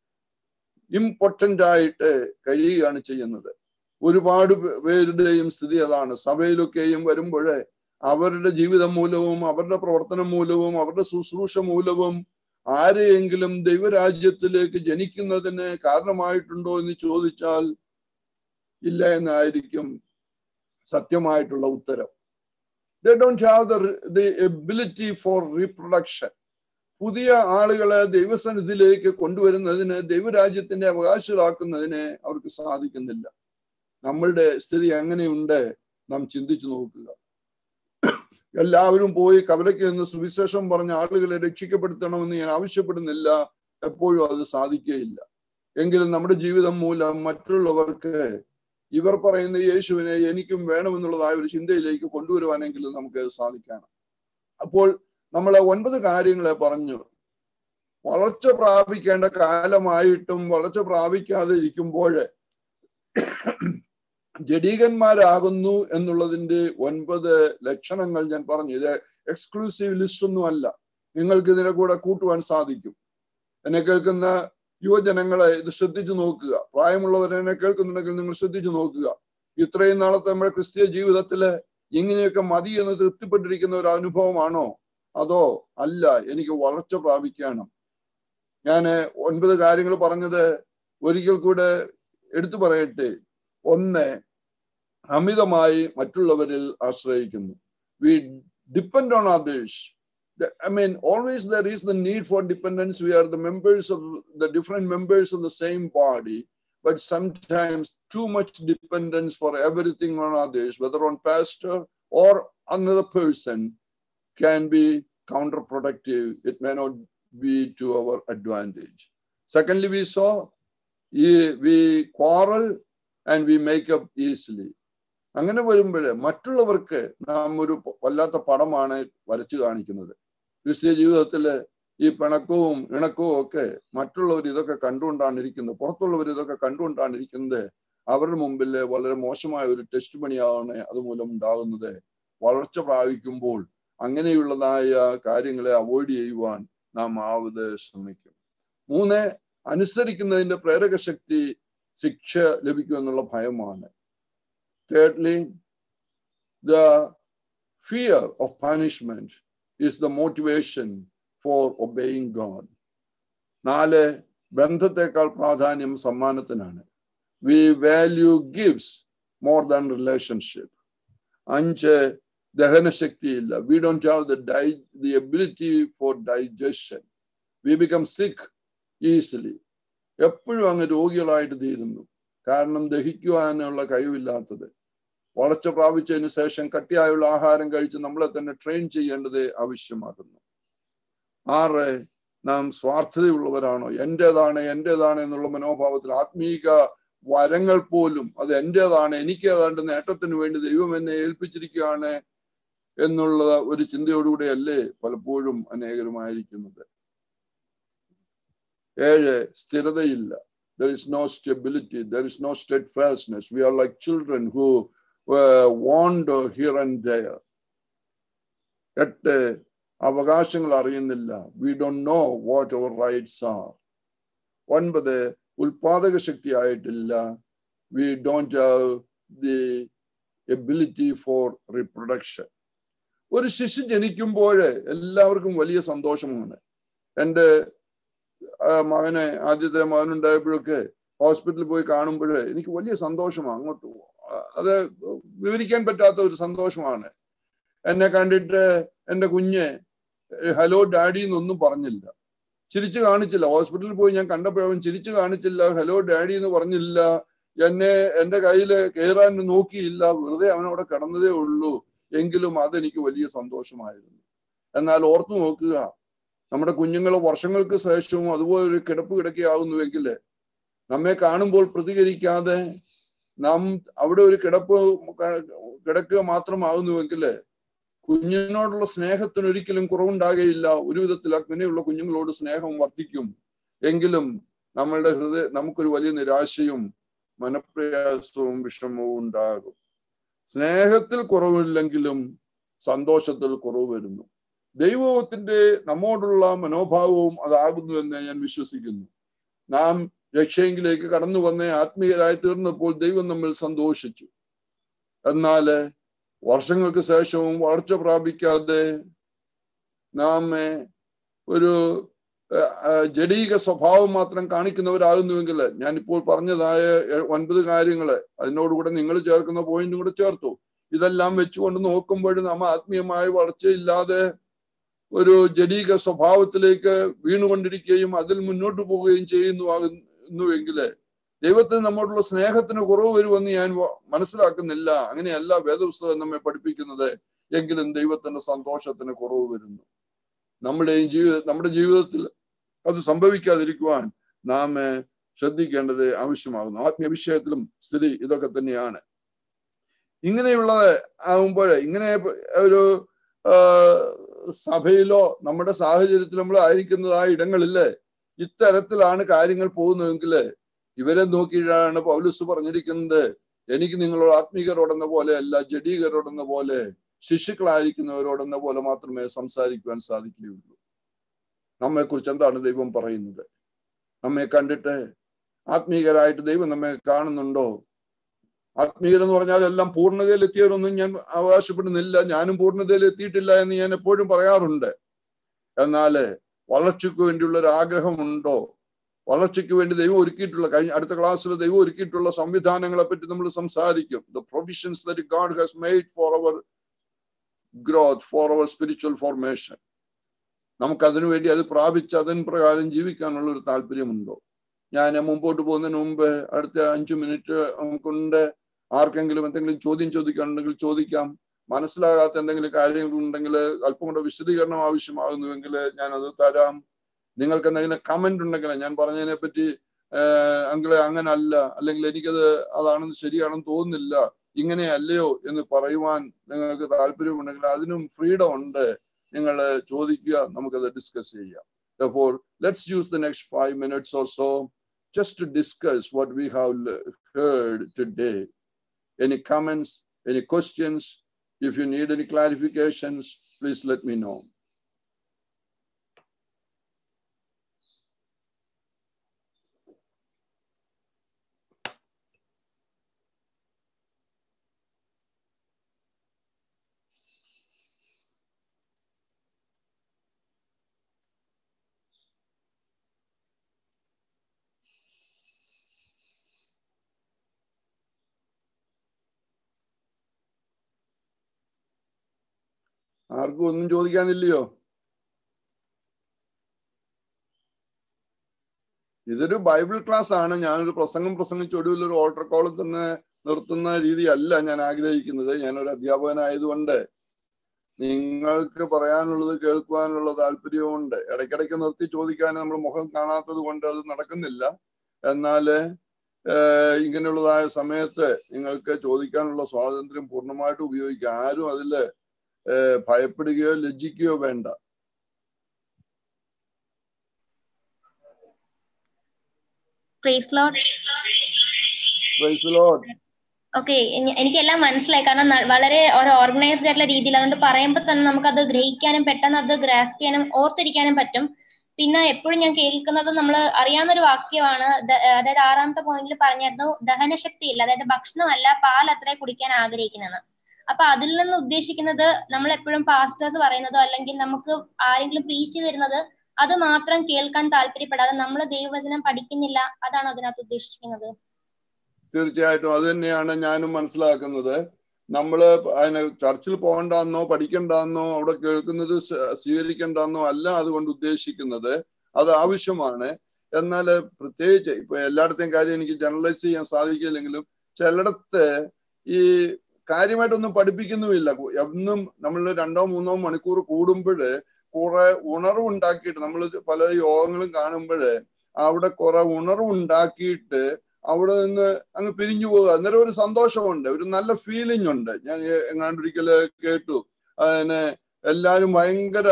ഇംപൊട്ടന്റ് ആയിട്ട് കഴിയുകയാണ് ചെയ്യുന്നത്. ഒരുപാട് പേരുടെയും സ്ഥിതി അതാണ്. സഭയിലൊക്കെയും വരുമ്പോഴേ അവരുടെ ജീവിതം മൂലവും അവരുടെ പ്രവർത്തനം മൂലവും അവരുടെ ശുശ്രൂഷ മൂലവും ആരെയെങ്കിലും ദൈവരാജ്യത്തിലേക്ക് ജനിക്കുന്നതിന് കാരണമായിട്ടുണ്ടോ എന്ന് ചോദിച്ചാൽ ഇല്ല എന്നായിരിക്കും സത്യമായിട്ടുള്ള ഉത്തരം. They don't have the, the ability for reproduction. പുതിയ ആളുകളെ ദൈവസന്നിധിയിലേക്ക് കൊണ്ടുവരുന്നതിന്, ദൈവരാജ്യത്തിന്റെ അവകാശികളാക്കുന്നതിന് അവർക്ക് സാധിക്കുന്നില്ല. നമ്മളുടെ സ്ഥിതി എങ്ങനെയുണ്ട് നാം ചിന്തിച്ചു നോക്കുക. എല്ലാവരും പോയി കവലയ്ക്ക് നിന്ന് സുവിശേഷം പറഞ്ഞ ആളുകളെ രക്ഷിക്കപ്പെടുത്തണമെന്ന് ഞാൻ ആവശ്യപ്പെടുന്നില്ല. എപ്പോഴും അത് സാധിക്കുകയില്ല. എങ്കിലും നമ്മുടെ ജീവിതം മൂലം മറ്റുള്ളവർക്ക് ഇവർ പറയുന്ന യേശുവിനെ എനിക്കും വേണമെന്നുള്ളതായ ഒരു ചിന്തയിലേക്ക് കൊണ്ടുവരുവാനെങ്കിലും നമുക്ക് സാധിക്കണം. അപ്പോൾ നമ്മൾ ഒൻപത് കാര്യങ്ങളെ പറഞ്ഞു. വളർച്ച പ്രാപിക്കേണ്ട കാലമായിട്ടും വളർച്ച പ്രാപിക്കാതെ ഇരിക്കുമ്പോൾ ജഡീകന്മാരാകുന്നു എന്നുള്ളതിന്റെ ഒൻപത് ലക്ഷണങ്ങൾ ഞാൻ പറഞ്ഞു. ഇത് എക്സ്ക്ലൂസീവ് ലിസ്റ്റ് ഒന്നും അല്ല. നിങ്ങൾക്ക് ഇതിനെ കൂടെ കൂട്ടുവാൻ സാധിക്കും. എന്നെ കേൾക്കുന്ന യുവജനങ്ങളെ ഇത് ശ്രദ്ധിച്ചു നോക്കുക. പ്രായമുള്ളവരെന്നെ കേൾക്കുന്നുണ്ടെങ്കിൽ നിങ്ങൾ ശ്രദ്ധിച്ചു നോക്കുക. ഇത്രയും നാളത്തെ നമ്മുടെ ക്രിസ്തീയ ജീവിതത്തില് ഇങ്ങനെയൊക്കെ മതി എന്ന് തൃപ്തിപ്പെട്ടിരിക്കുന്ന ഒരു അനുഭവമാണോ? അതോ അല്ല, എനിക്ക് വളർച്ച പ്രാപിക്കണം. ഞാന് ഒൻപത് കാര്യങ്ങൾ പറഞ്ഞത് ഒരിക്കൽ കൂടെ എടുത്തു പറയട്ടെ. ഒന്ന്, അമിതമായി മറ്റുള്ളവരിൽ ആശ്രയിക്കുന്നു. We depend on others. I mean, always there is the need for dependence. We are the members of the different members of the same body, but sometimes too much dependence for everything on others, whether on pastor or another person, can be counterproductive. It may not be to our advantage. Secondly, we saw we quarrel and we make up easily. അങ്ങനെ വരുമ്പോൾ മറ്റുള്ളവർക്ക് നാം ഒരു വല്ലാത്ത പടമാണ് വരച്ചു കാണിക്കുന്നത്. ക്രിസ്തീയ ജീവിതത്തില് ഈ പിണക്കവും ഇണക്കവും ഒക്കെ മറ്റുള്ളവർ ഇതൊക്കെ കണ്ടുകൊണ്ടാണ് ഇരിക്കുന്നത്. പുറത്തുള്ളവർ ഇതൊക്കെ കണ്ടുകൊണ്ടാണ് ഇരിക്കുന്നത്. അവരുടെ മുമ്പിൽ വളരെ മോശമായ ഒരു ടെസ്റ്റ് പണിയാണ് അതുമൂലം ഉണ്ടാകുന്നത്. വളർച്ച പ്രാപിക്കുമ്പോൾ അങ്ങനെയുള്ളതായ കാര്യങ്ങളെ അവോയ്ഡ് ചെയ്യുവാൻ നാം ആവത് ശ്രമിക്കും. മൂന്ന്, അനുസരിക്കുന്നതിന്റെ പ്രേരക ശക്തി ശിക്ഷ ലഭിക്കുമെന്നുള്ള ഭയമാണ്. Thirdly, the fear of punishment is the motivation for obeying God. നാല്, ബന്ധത്തെക്കാൾ പ്രാധാന്യം സമ്മാനത്തിനാണ്. We value gifts more than relationship. അഞ്ച്, ദഹനശക്തിയില്ല. We don't have the, di- the ability for digestion. We become sick easily. എപ്പോഴും അങ്ങ് രോഗികളായിട്ട് തീരുന്നു. കാരണം ദഹിക്കുവാനുള്ള കഴിവില്ലാത്തത്. വളർച്ച പ്രാപിച്ചതിന് ശേഷം കട്ടിയായുള്ള ആഹാരം കഴിച്ച് നമ്മളെ തന്നെ ട്രെയിൻ ചെയ്യേണ്ടത് ആവശ്യമാകുന്നു. ആറ്, നാം സ്വാർത്ഥതയുള്ളവരാണോ? എന്റേതാണ് എന്റേതാണ് എന്നുള്ള മനോഭാവത്തിൽ ആത്മീക വരങ്ങൾ പോലും അത് എന്റേതാണ്, എനിക്ക് ഏതാണ്ട് നേട്ടത്തിന് വേണ്ടി ദൈവം എന്നെ ഏൽപ്പിച്ചിരിക്കുകയാണ് എന്നുള്ള ഒരു ചിന്തയോടുകൂടെ അല്ലേ പലപ്പോഴും അനേകരുമായിരിക്കുന്നത്. ഏഴ്, സ്ഥിരതയില്ല. There is no stability, there is no steadfastness. We are like children who uh, wander here and there. എട്ട്, അവകാശങ്ങൾ അറിയുന്നില്ല. We don't know what our rights are. ഒൻപത്, ഉൽപാദക ശക്തി ആയിട്ടില്ല. We don't have the ability for reproduction. ഒരു ശിശു ജനിക്കുമ്പോൾ എല്ലാവർക്കും വലിയ സന്തോഷമാണ്. എൻ്റെ മകനെ ആദ്യത്തെ മകനുണ്ടായപ്പോഴൊക്കെ ഹോസ്പിറ്റലിൽ പോയി കാണുമ്പോൾ എനിക്ക് വലിയ സന്തോഷമാണ്. അങ്ങോട്ട് അത് വിവരിക്കാൻ പറ്റാത്ത ഒരു സന്തോഷമാണ്. എന്നെ കണ്ടിട്ട് എൻ്റെ കുഞ്ഞ് ഹലോ ഡാഡി എന്നൊന്നും പറഞ്ഞില്ല, ചിരിച്ചു കാണിച്ചില്ല. ഹോസ്പിറ്റലിൽ പോയി ഞാൻ കണ്ടപ്പോഴവൻ ചിരിച്ചു കാണിച്ചില്ല, ഹലോ ഡാഡി എന്ന് പറഞ്ഞില്ല, എന്നെ എൻ്റെ കയ്യിൽ കയറാൻ നോക്കിയില്ല, വെറുതെ അവനവിടെ കിടന്നതേ ഉള്ളൂ. എങ്കിലും അതെനിക്ക് വലിയ സന്തോഷമായിരുന്നു. എന്നാൽ ഓർത്തു നോക്കുക, നമ്മുടെ കുഞ്ഞുങ്ങൾ വർഷങ്ങൾക്ക് ശേഷവും അതുപോലെ ഒരു കിടപ്പ് കിടക്കുകയാകുന്നുവെങ്കിൽ നമ്മെ കാണുമ്പോൾ പ്രതികരിക്കാതെ നാം അവിടെ ഒരു കിടപ്പ് കിടക്കുക മാത്രമാകുന്നുവെങ്കിൽ കുഞ്ഞിനോടുള്ള സ്നേഹത്തിന് ഒരിക്കലും കുറവുണ്ടാകുകയില്ല. ഒരു വിധത്തിൽ അങ്ങനെയുള്ള കുഞ്ഞുങ്ങളോട് സ്നേഹം വർദ്ധിക്കും. എങ്കിലും നമ്മളുടെ ഹൃദയ നമുക്കൊരു വലിയ നിരാശയും മനപ്രയാസവും വിഷമവും ഉണ്ടാകും. സ്നേഹത്തിൽ കുറവില്ലെങ്കിലും സന്തോഷത്തിൽ കുറവ് വരുന്നു. ദൈവത്തിന്റെ നമ്മോടുള്ള മനോഭാവവും അതാകുന്നു എന്ന് ഞാൻ വിശ്വസിക്കുന്നു. നാം രക്ഷയെങ്കിലേക്ക് കടന്നു വന്ന ആത്മീയരായി തീർന്നപ്പോൾ ദൈവം നമ്മൾ സന്തോഷിച്ചു. എന്നാല് വർഷങ്ങൾക്ക് ശേഷവും വളർച്ച പ്രാപിക്കാതെ നാം ഒരു ജഡീക സ്വഭാവം മാത്രം കാണിക്കുന്നവരാകുന്നുവെങ്കിൽ, ഞാനിപ്പോൾ പറഞ്ഞതായ ഒൻപത് കാര്യങ്ങള് അതിനോടുകൂടെ നിങ്ങൾ ചേർക്കുന്ന പോയിന്റും കൂടെ ചേർത്തു. ഇതെല്ലാം വെച്ചുകൊണ്ട് നോക്കുമ്പോൾ നാം ആത്മീയമായ വളർച്ചയില്ലാതെ ഒരു ജഡീക സ്വഭാവത്തിലേക്ക് വീണുകൊണ്ടിരിക്കുകയും അതിൽ മുന്നോട്ട് പോവുകയും ചെയ്യുന്നു ആകുന്നുവെങ്കിൽ ദൈവത്തിന് നമ്മോടുള്ള സ്നേഹത്തിന് കുറവ് വരുമെന്ന് ഞാൻ മനസ്സിലാക്കുന്നില്ല. അങ്ങനെയല്ല വേദപുസ്തകം നമ്മെ പഠിപ്പിക്കുന്നത്. എങ്കിലും ദൈവത്തിന്റെ സന്തോഷത്തിന് കുറവ് വരുന്നു. നമ്മുടെ ജീവിത നമ്മുടെ ജീവിതത്തിൽ അത് സംഭവിക്കാതിരിക്കുവാൻ നാം ശ്രദ്ധിക്കേണ്ടത് ആവശ്യമാകുന്നു. ആത്മീയ വിഷയത്തിലും സ്ഥിതി ഇതൊക്കെ തന്നെയാണ്. ഇങ്ങനെയുള്ള ആകുമ്പോൾ ഇങ്ങനെ ഒരു സഭയിലോ നമ്മുടെ സാഹചര്യത്തിൽ നമ്മൾ ആയിരിക്കുന്നതായ ഇടങ്ങളില് ഇത്തരത്തിലാണ് കാര്യങ്ങൾ പോകുന്നതെങ്കിൽ ഇവരെ നോക്കിയിട്ടാണ് പൗലോസ് പറഞ്ഞിരിക്കുന്നത്, എനിക്ക് നിങ്ങളോട് ആത്മീകരോടെന്ന പോലെ അല്ല, ജഡീകരോടെന്ന പോലെ, ശിശുക്കളായിരിക്കുന്നവരോടെന്ന പോലെ മാത്രമേ സംസാരിക്കുവാൻ സാധിക്കുകയുള്ളൂ. നമ്മെ കുറിച്ച് എന്താണ് ദൈവം പറയുന്നത്? നമ്മെ കണ്ടിട്ട് ആത്മീകരായിട്ട് ദൈവം നമ്മെ കാണുന്നുണ്ടോ? ആത്മീയരെന്ന് പറഞ്ഞാൽ എല്ലാം പൂർണ്ണതയിൽ എത്തിയവരൊന്നും ഞാൻ അവകാശപ്പെടുന്നില്ല. ഞാനും പൂർണ്ണതയിൽ എത്തിയിട്ടില്ല എന്ന് ഞാൻ എപ്പോഴും പറയാറുണ്ട്. എന്നാല് വളർച്ചയ്ക്ക് വേണ്ടിയുള്ള ഒരു ആഗ്രഹമുണ്ടോ? വളർച്ചയ്ക്ക് വേണ്ടി ദൈവം ഒരുക്കിയിട്ടുള്ള കഴിഞ്ഞ അടുത്ത ക്ലാസ്സിൽ ദൈവം ഒരുക്കിയിട്ടുള്ള സംവിധാനങ്ങളെ പറ്റി നമ്മൾ സംസാരിക്കും. The provisions that God has made for our growth, for our spiritual formation. നമുക്ക് അതിനു വേണ്ടി അത് പ്രാപിച്ച് അതിന് പ്രകാരം ജീവിക്കാനുള്ള ഒരു താല്പര്യമുണ്ടോ? ഞാൻ മുമ്പോട്ട് പോകുന്നതിന് മുമ്പ് അടുത്ത അഞ്ചു മിനിറ്റ് നമുക്കുണ്ട്. ആർക്കെങ്കിലും എന്തെങ്കിലും ചോദ്യം ചോദിക്കാനുണ്ടെങ്കിൽ ചോദിക്കാം. മനസ്സിലാകാത്ത എന്തെങ്കിലും കാര്യങ്ങൾ ഉണ്ടെങ്കിൽ അല്പം കൂടെ വിശദീകരണം ആവശ്യമാകുന്നുവെങ്കിൽ ഞാൻ അത് തരാം. നിങ്ങൾക്ക് എന്തെങ്കിലും കമന്റ് ഉണ്ടെങ്കിൽ ഞാൻ പറഞ്ഞതിനെ പറ്റി അങ്കിളെ അങ്ങനെ അല്ല, അല്ലെങ്കിൽ എനിക്കത് അതാണെന്ന് ശരിയാണെന്ന് തോന്നുന്നില്ല, ഇങ്ങനെ അല്ലയോ എന്ന് പറയുവാൻ നിങ്ങൾക്ക് താല്പര്യമുണ്ടെങ്കിൽ അതിനും ഫ്രീഡം ഉണ്ട്. നിങ്ങൾ ചോദിക്കുക, നമുക്കത് ഡിസ്കസ് ചെയ്യാം. Therefore, let's use the next five minutes or so just to discuss what we have heard today. Any comments, any questions? If you need any clarifications, please let me know. ആർക്കും ഒന്നും ചോദിക്കാനില്ലയോ? ഇതൊരു Bible class ആണ്. ഞാനൊരു പ്രസംഗം പ്രസംഗിച്ച് ഒടുവിൽ ഒരു alter കോളിൽ തന്നെ നിർത്തുന്ന രീതിയല്ല ഞാൻ ആഗ്രഹിക്കുന്നത്. ഞാനൊരു അധ്യാപകനായതുകൊണ്ട് നിങ്ങൾക്ക് പറയാനുള്ളത് കേൾക്കുവാനുള്ള താല്പര്യമുണ്ട്. ഇടയ്ക്കിടയ്ക്ക് നിർത്തി ചോദിക്കാൻ നമ്മൾ മുഖം കാണാത്തത് കൊണ്ട് അത് നടക്കുന്നില്ല. എന്നാല് ഇങ്ങനെയുള്ളതായ സമയത്ത് നിങ്ങൾക്ക് ചോദിക്കാനുള്ള സ്വാതന്ത്ര്യം പൂർണ്ണമായിട്ട് ഉപയോഗിക്കുക. ആരും അതില് ഭയപ്പെടുകയോ ലജ്ജിക്കുകയോ വേണ്ട. Praise Lord. Praise the Lord. Okay, എനിക്കെല്ലാം മനസ്സിലായി. കാരണം വളരെ ഒരു ഓർഗനൈസ്ഡ് ആയിട്ടുള്ള രീതിയിൽ അതുകൊണ്ട് പറയുമ്പോൾ തന്നെ നമുക്കത് ഗ്രഹിക്കാനും പെട്ടെന്ന് അത് ഗ്രാസ്പ് ചെയ്യാനും ഓർത്തിരിക്കാനും പറ്റും. പിന്നെ എപ്പോഴും ഞാൻ കേൾക്കുന്നത് നമ്മൾ അറിയാവുന്ന ഒരു വാക്യമാണ്, അതായത് ആറാമത്തെ പോയിന്റിൽ പറഞ്ഞിരുന്നു ദഹനശക്തി ഇല്ല, അതായത് ഭക്ഷണമല്ല പാൽ അത്രേ കുടിക്കാൻ ആഗ്രഹിക്കുന്നത്. അപ്പൊ അതിൽ നിന്ന് ഉദ്ദേശിക്കുന്നത് നമ്മൾ എപ്പോഴും പാസ്റ്റേഴ്സ് പറയുന്നതോ അല്ലെങ്കിൽ നമുക്ക് ആരെങ്കിലും പ്രീച്ച് തരുന്നത് അത് മാത്രം കേൾക്കാൻ താല്പര്യപ്പെടാതെ നമ്മൾ ദൈവവചനം പഠിക്കുന്നില്ല, അതാണ് അതിനകത്ത് ഉദ്ദേശിക്കുന്നത്. തീർച്ചയായിട്ടും അത് തന്നെയാണ് ഞാനും മനസ്സിലാക്കുന്നത്. നമ്മള് അതിന് ചർച്ചിൽ പോകണ്ടെന്നോ പഠിക്കണ്ടെന്നോ അവിടെ കേൾക്കുന്നത് സ്വീകരിക്കണ്ടെന്നോ അല്ല അതുകൊണ്ട് ഉദ്ദേശിക്കുന്നത്. അത് ആവശ്യമാണ്. എന്നാൽ പ്രത്യേകിച്ച് ഇപ്പൊ എല്ലായിടത്തെയും കാര്യം എനിക്ക് ജനറലൈസ് ചെയ്യാൻ സാധിക്കില്ലെങ്കിലും ചിലയിടത്ത് ഈ കാര്യമായിട്ടൊന്നും പഠിപ്പിക്കുന്നുമില്ല. എന്നും നമ്മൾ രണ്ടോ മൂന്നോ മണിക്കൂർ കൂടുമ്പോഴ് കുറെ ഉണർവുണ്ടാക്കിയിട്ട് നമ്മൾ പല യോഗങ്ങളും കാണുമ്പോഴ് അവിടെ കുറെ ഉണർവുണ്ടാക്കിയിട്ട് അവിടെ നിന്ന് അങ്ങ് പിരിഞ്ഞു പോകുക. അന്നേരം ഒരു സന്തോഷമുണ്ട്, ഒരു നല്ല ഫീലിംഗ് ഉണ്ട്. ഞാൻ എങ്ങാണ്ടൊരിക്കല് കേട്ടു, അതിന് എല്ലാരും ഭയങ്കര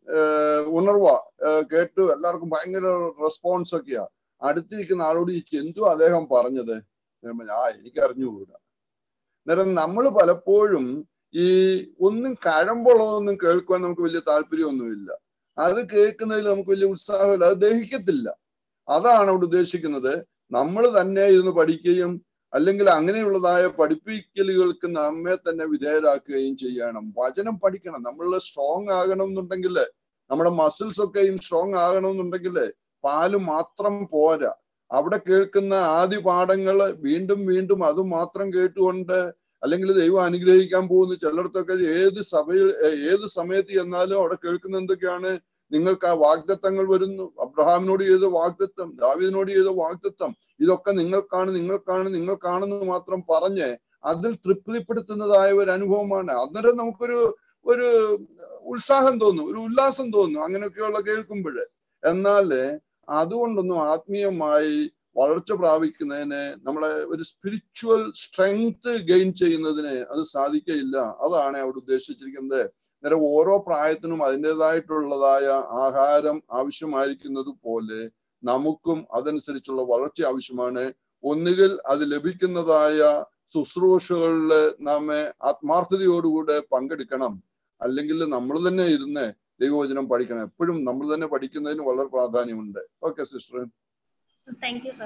ഉണർവാ കേട്ടു, എല്ലാവർക്കും ഭയങ്കര റെസ്പോൺസ് ഒക്കെയാ. അടുത്തിരിക്കുന്ന ആളോട് ചോദിച്ചു എന്തു അദ്ദേഹം പറഞ്ഞത്, ആ എനിക്ക് അറിഞ്ഞുകൂടാ. അന്നേരം നമ്മൾ പലപ്പോഴും ഈ ഒന്നും കഴമ്പുള്ളതൊന്നും കേൾക്കുവാൻ നമുക്ക് വലിയ താല്പര്യമൊന്നുമില്ല. അത് കേൾക്കുന്നതിൽ നമുക്ക് വലിയ ഉത്സാഹമില്ല, അത് ദഹിക്കത്തില്ല. അതാണ് അവിടെ ഉദ്ദേശിക്കുന്നത്. നമ്മൾ തന്നെ ഇരുന്ന് പഠിക്കുകയും അല്ലെങ്കിൽ അങ്ങനെയുള്ളതായ പഠിപ്പിക്കലുകൾക്ക് നമ്മെ തന്നെ വിധേയരാക്കുകയും ചെയ്യണം. വചനം പഠിക്കണം. നമ്മൾ സ്ട്രോങ് ആകണം എന്നുണ്ടെങ്കിൽ, നമ്മുടെ മസിൽസ് ഒക്കെയും സ്ട്രോങ് ആകണം എന്നുണ്ടെങ്കിൽ പാല് മാത്രം പോരാ. അവിടെ കേൾക്കുന്ന ആദ്യ പാഠങ്ങള് വീണ്ടും വീണ്ടും അത് മാത്രം കേട്ടുകൊണ്ട് അല്ലെങ്കിൽ ദൈവം അനുഗ്രഹിക്കാൻ പോകുന്നു. ചിലയിടത്തൊക്കെ ഏത് സഭയിൽ ഏത് സമയത്ത് ചെന്നാലും അവിടെ കേൾക്കുന്ന എന്തൊക്കെയാണ്, നിങ്ങൾക്ക് ആ വാഗ്ദത്തങ്ങൾ വരുന്നു. അബ്രഹാമിനോട് ചെയ്ത വാഗ്ദത്തം, ദാവീദിനോട് ചെയ്ത വാഗ്ദത്തം, ഇതൊക്കെ നിങ്ങൾക്കാണ് നിങ്ങൾക്കാണ് നിങ്ങൾക്കാണെന്ന് മാത്രം പറഞ്ഞ് അതിൽ തൃപ്തിപ്പെടുത്തുന്നതായ ഒരു അനുഭവമാണ്. അന്നേരം നമുക്കൊരു ഒരു ഉത്സാഹം തോന്നും, ഒരു ഉല്ലാസം തോന്നും അങ്ങനെയൊക്കെയുള്ള കേൾക്കുമ്പോഴ്. എന്നാല് അതുകൊണ്ടൊന്നും ആത്മീയമായി വളർച്ച പ്രാപിക്കുന്നതിന്, നമ്മളെ ഒരു സ്പിരിച്വൽ സ്ട്രെങ്ത് ഗെയിൻ ചെയ്യുന്നതിന് അത് സാധിക്കയില്ല. അതാണ് അവിടെ ഉദ്ദേശിച്ചിരിക്കുന്നത്. അന്നേരം ഓരോ പ്രായത്തിനും അതിൻ്റെതായിട്ടുള്ളതായ ആഹാരം ആവശ്യമായിരിക്കുന്നത് പോലെ നമുക്കും അതനുസരിച്ചുള്ള വളർച്ച ആവശ്യമാണ്. ഒന്നുകിൽ അത് ലഭിക്കുന്നതായ ശുശ്രൂഷകളിൽ നാമെ ആത്മാർത്ഥതയോടുകൂടെ പങ്കെടുക്കണം, അല്ലെങ്കിൽ നമ്മൾ തന്നെ ഇരുന്ന് ദൈവവചനം പഠിക്കണം. എപ്പോഴും നമ്മൾ തന്നെ പഠിക്കുന്നതിന് വളരെ പ്രാധാന്യമുണ്ട്. Okay sister. Thank you sir.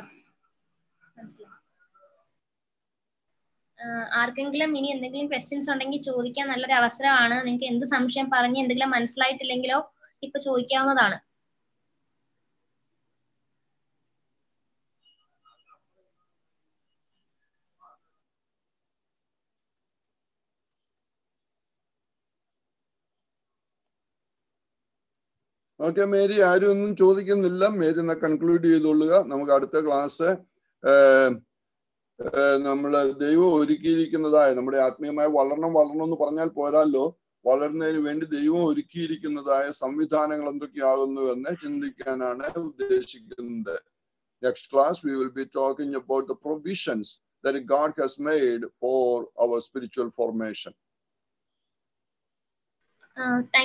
ആർക്കെങ്കിലും ഇനി എന്തെങ്കിലും ക്വസ്റ്റ്യൻസ് ഉണ്ടെങ്കിൽ ചോദിക്കാൻ നല്ലൊരു അവസരമാണ്. നിങ്ങൾക്ക് എന്ത് സംശയം പറഞ്ഞ് എന്തെങ്കിലും മനസ്സിലായിട്ടില്ലെങ്കിലോ ഇപ്പൊ ചോദിക്കാവുന്നതാണ്. ഓക്കെ മേരി, ആരും ഒന്നും ചോദിക്കുന്നില്ല. മേരി എന്നാ കൺക്ലൂഡ് ചെയ്തോളുക. നമുക്ക് അടുത്ത ക്ലാസ് നമ്മള് ദൈവം ഒരുക്കിയിരിക്കുന്നതായ നമ്മുടെ ആത്മീയമായ വളരണം വളരണം എന്ന് പറഞ്ഞാൽ പോരാല്ലോ, വളരുന്നതിന് വേണ്ടി ദൈവം ഒരുക്കിയിരിക്കുന്നതായ സംവിധാനങ്ങൾ എന്തൊക്കെയാകുന്നു എന്ന് ചിന്തിക്കാനാണ് ഉദ്ദേശിക്കുന്നത്. Next class we will be talking about the provisions that God has made for our spiritual formation. Uh, thank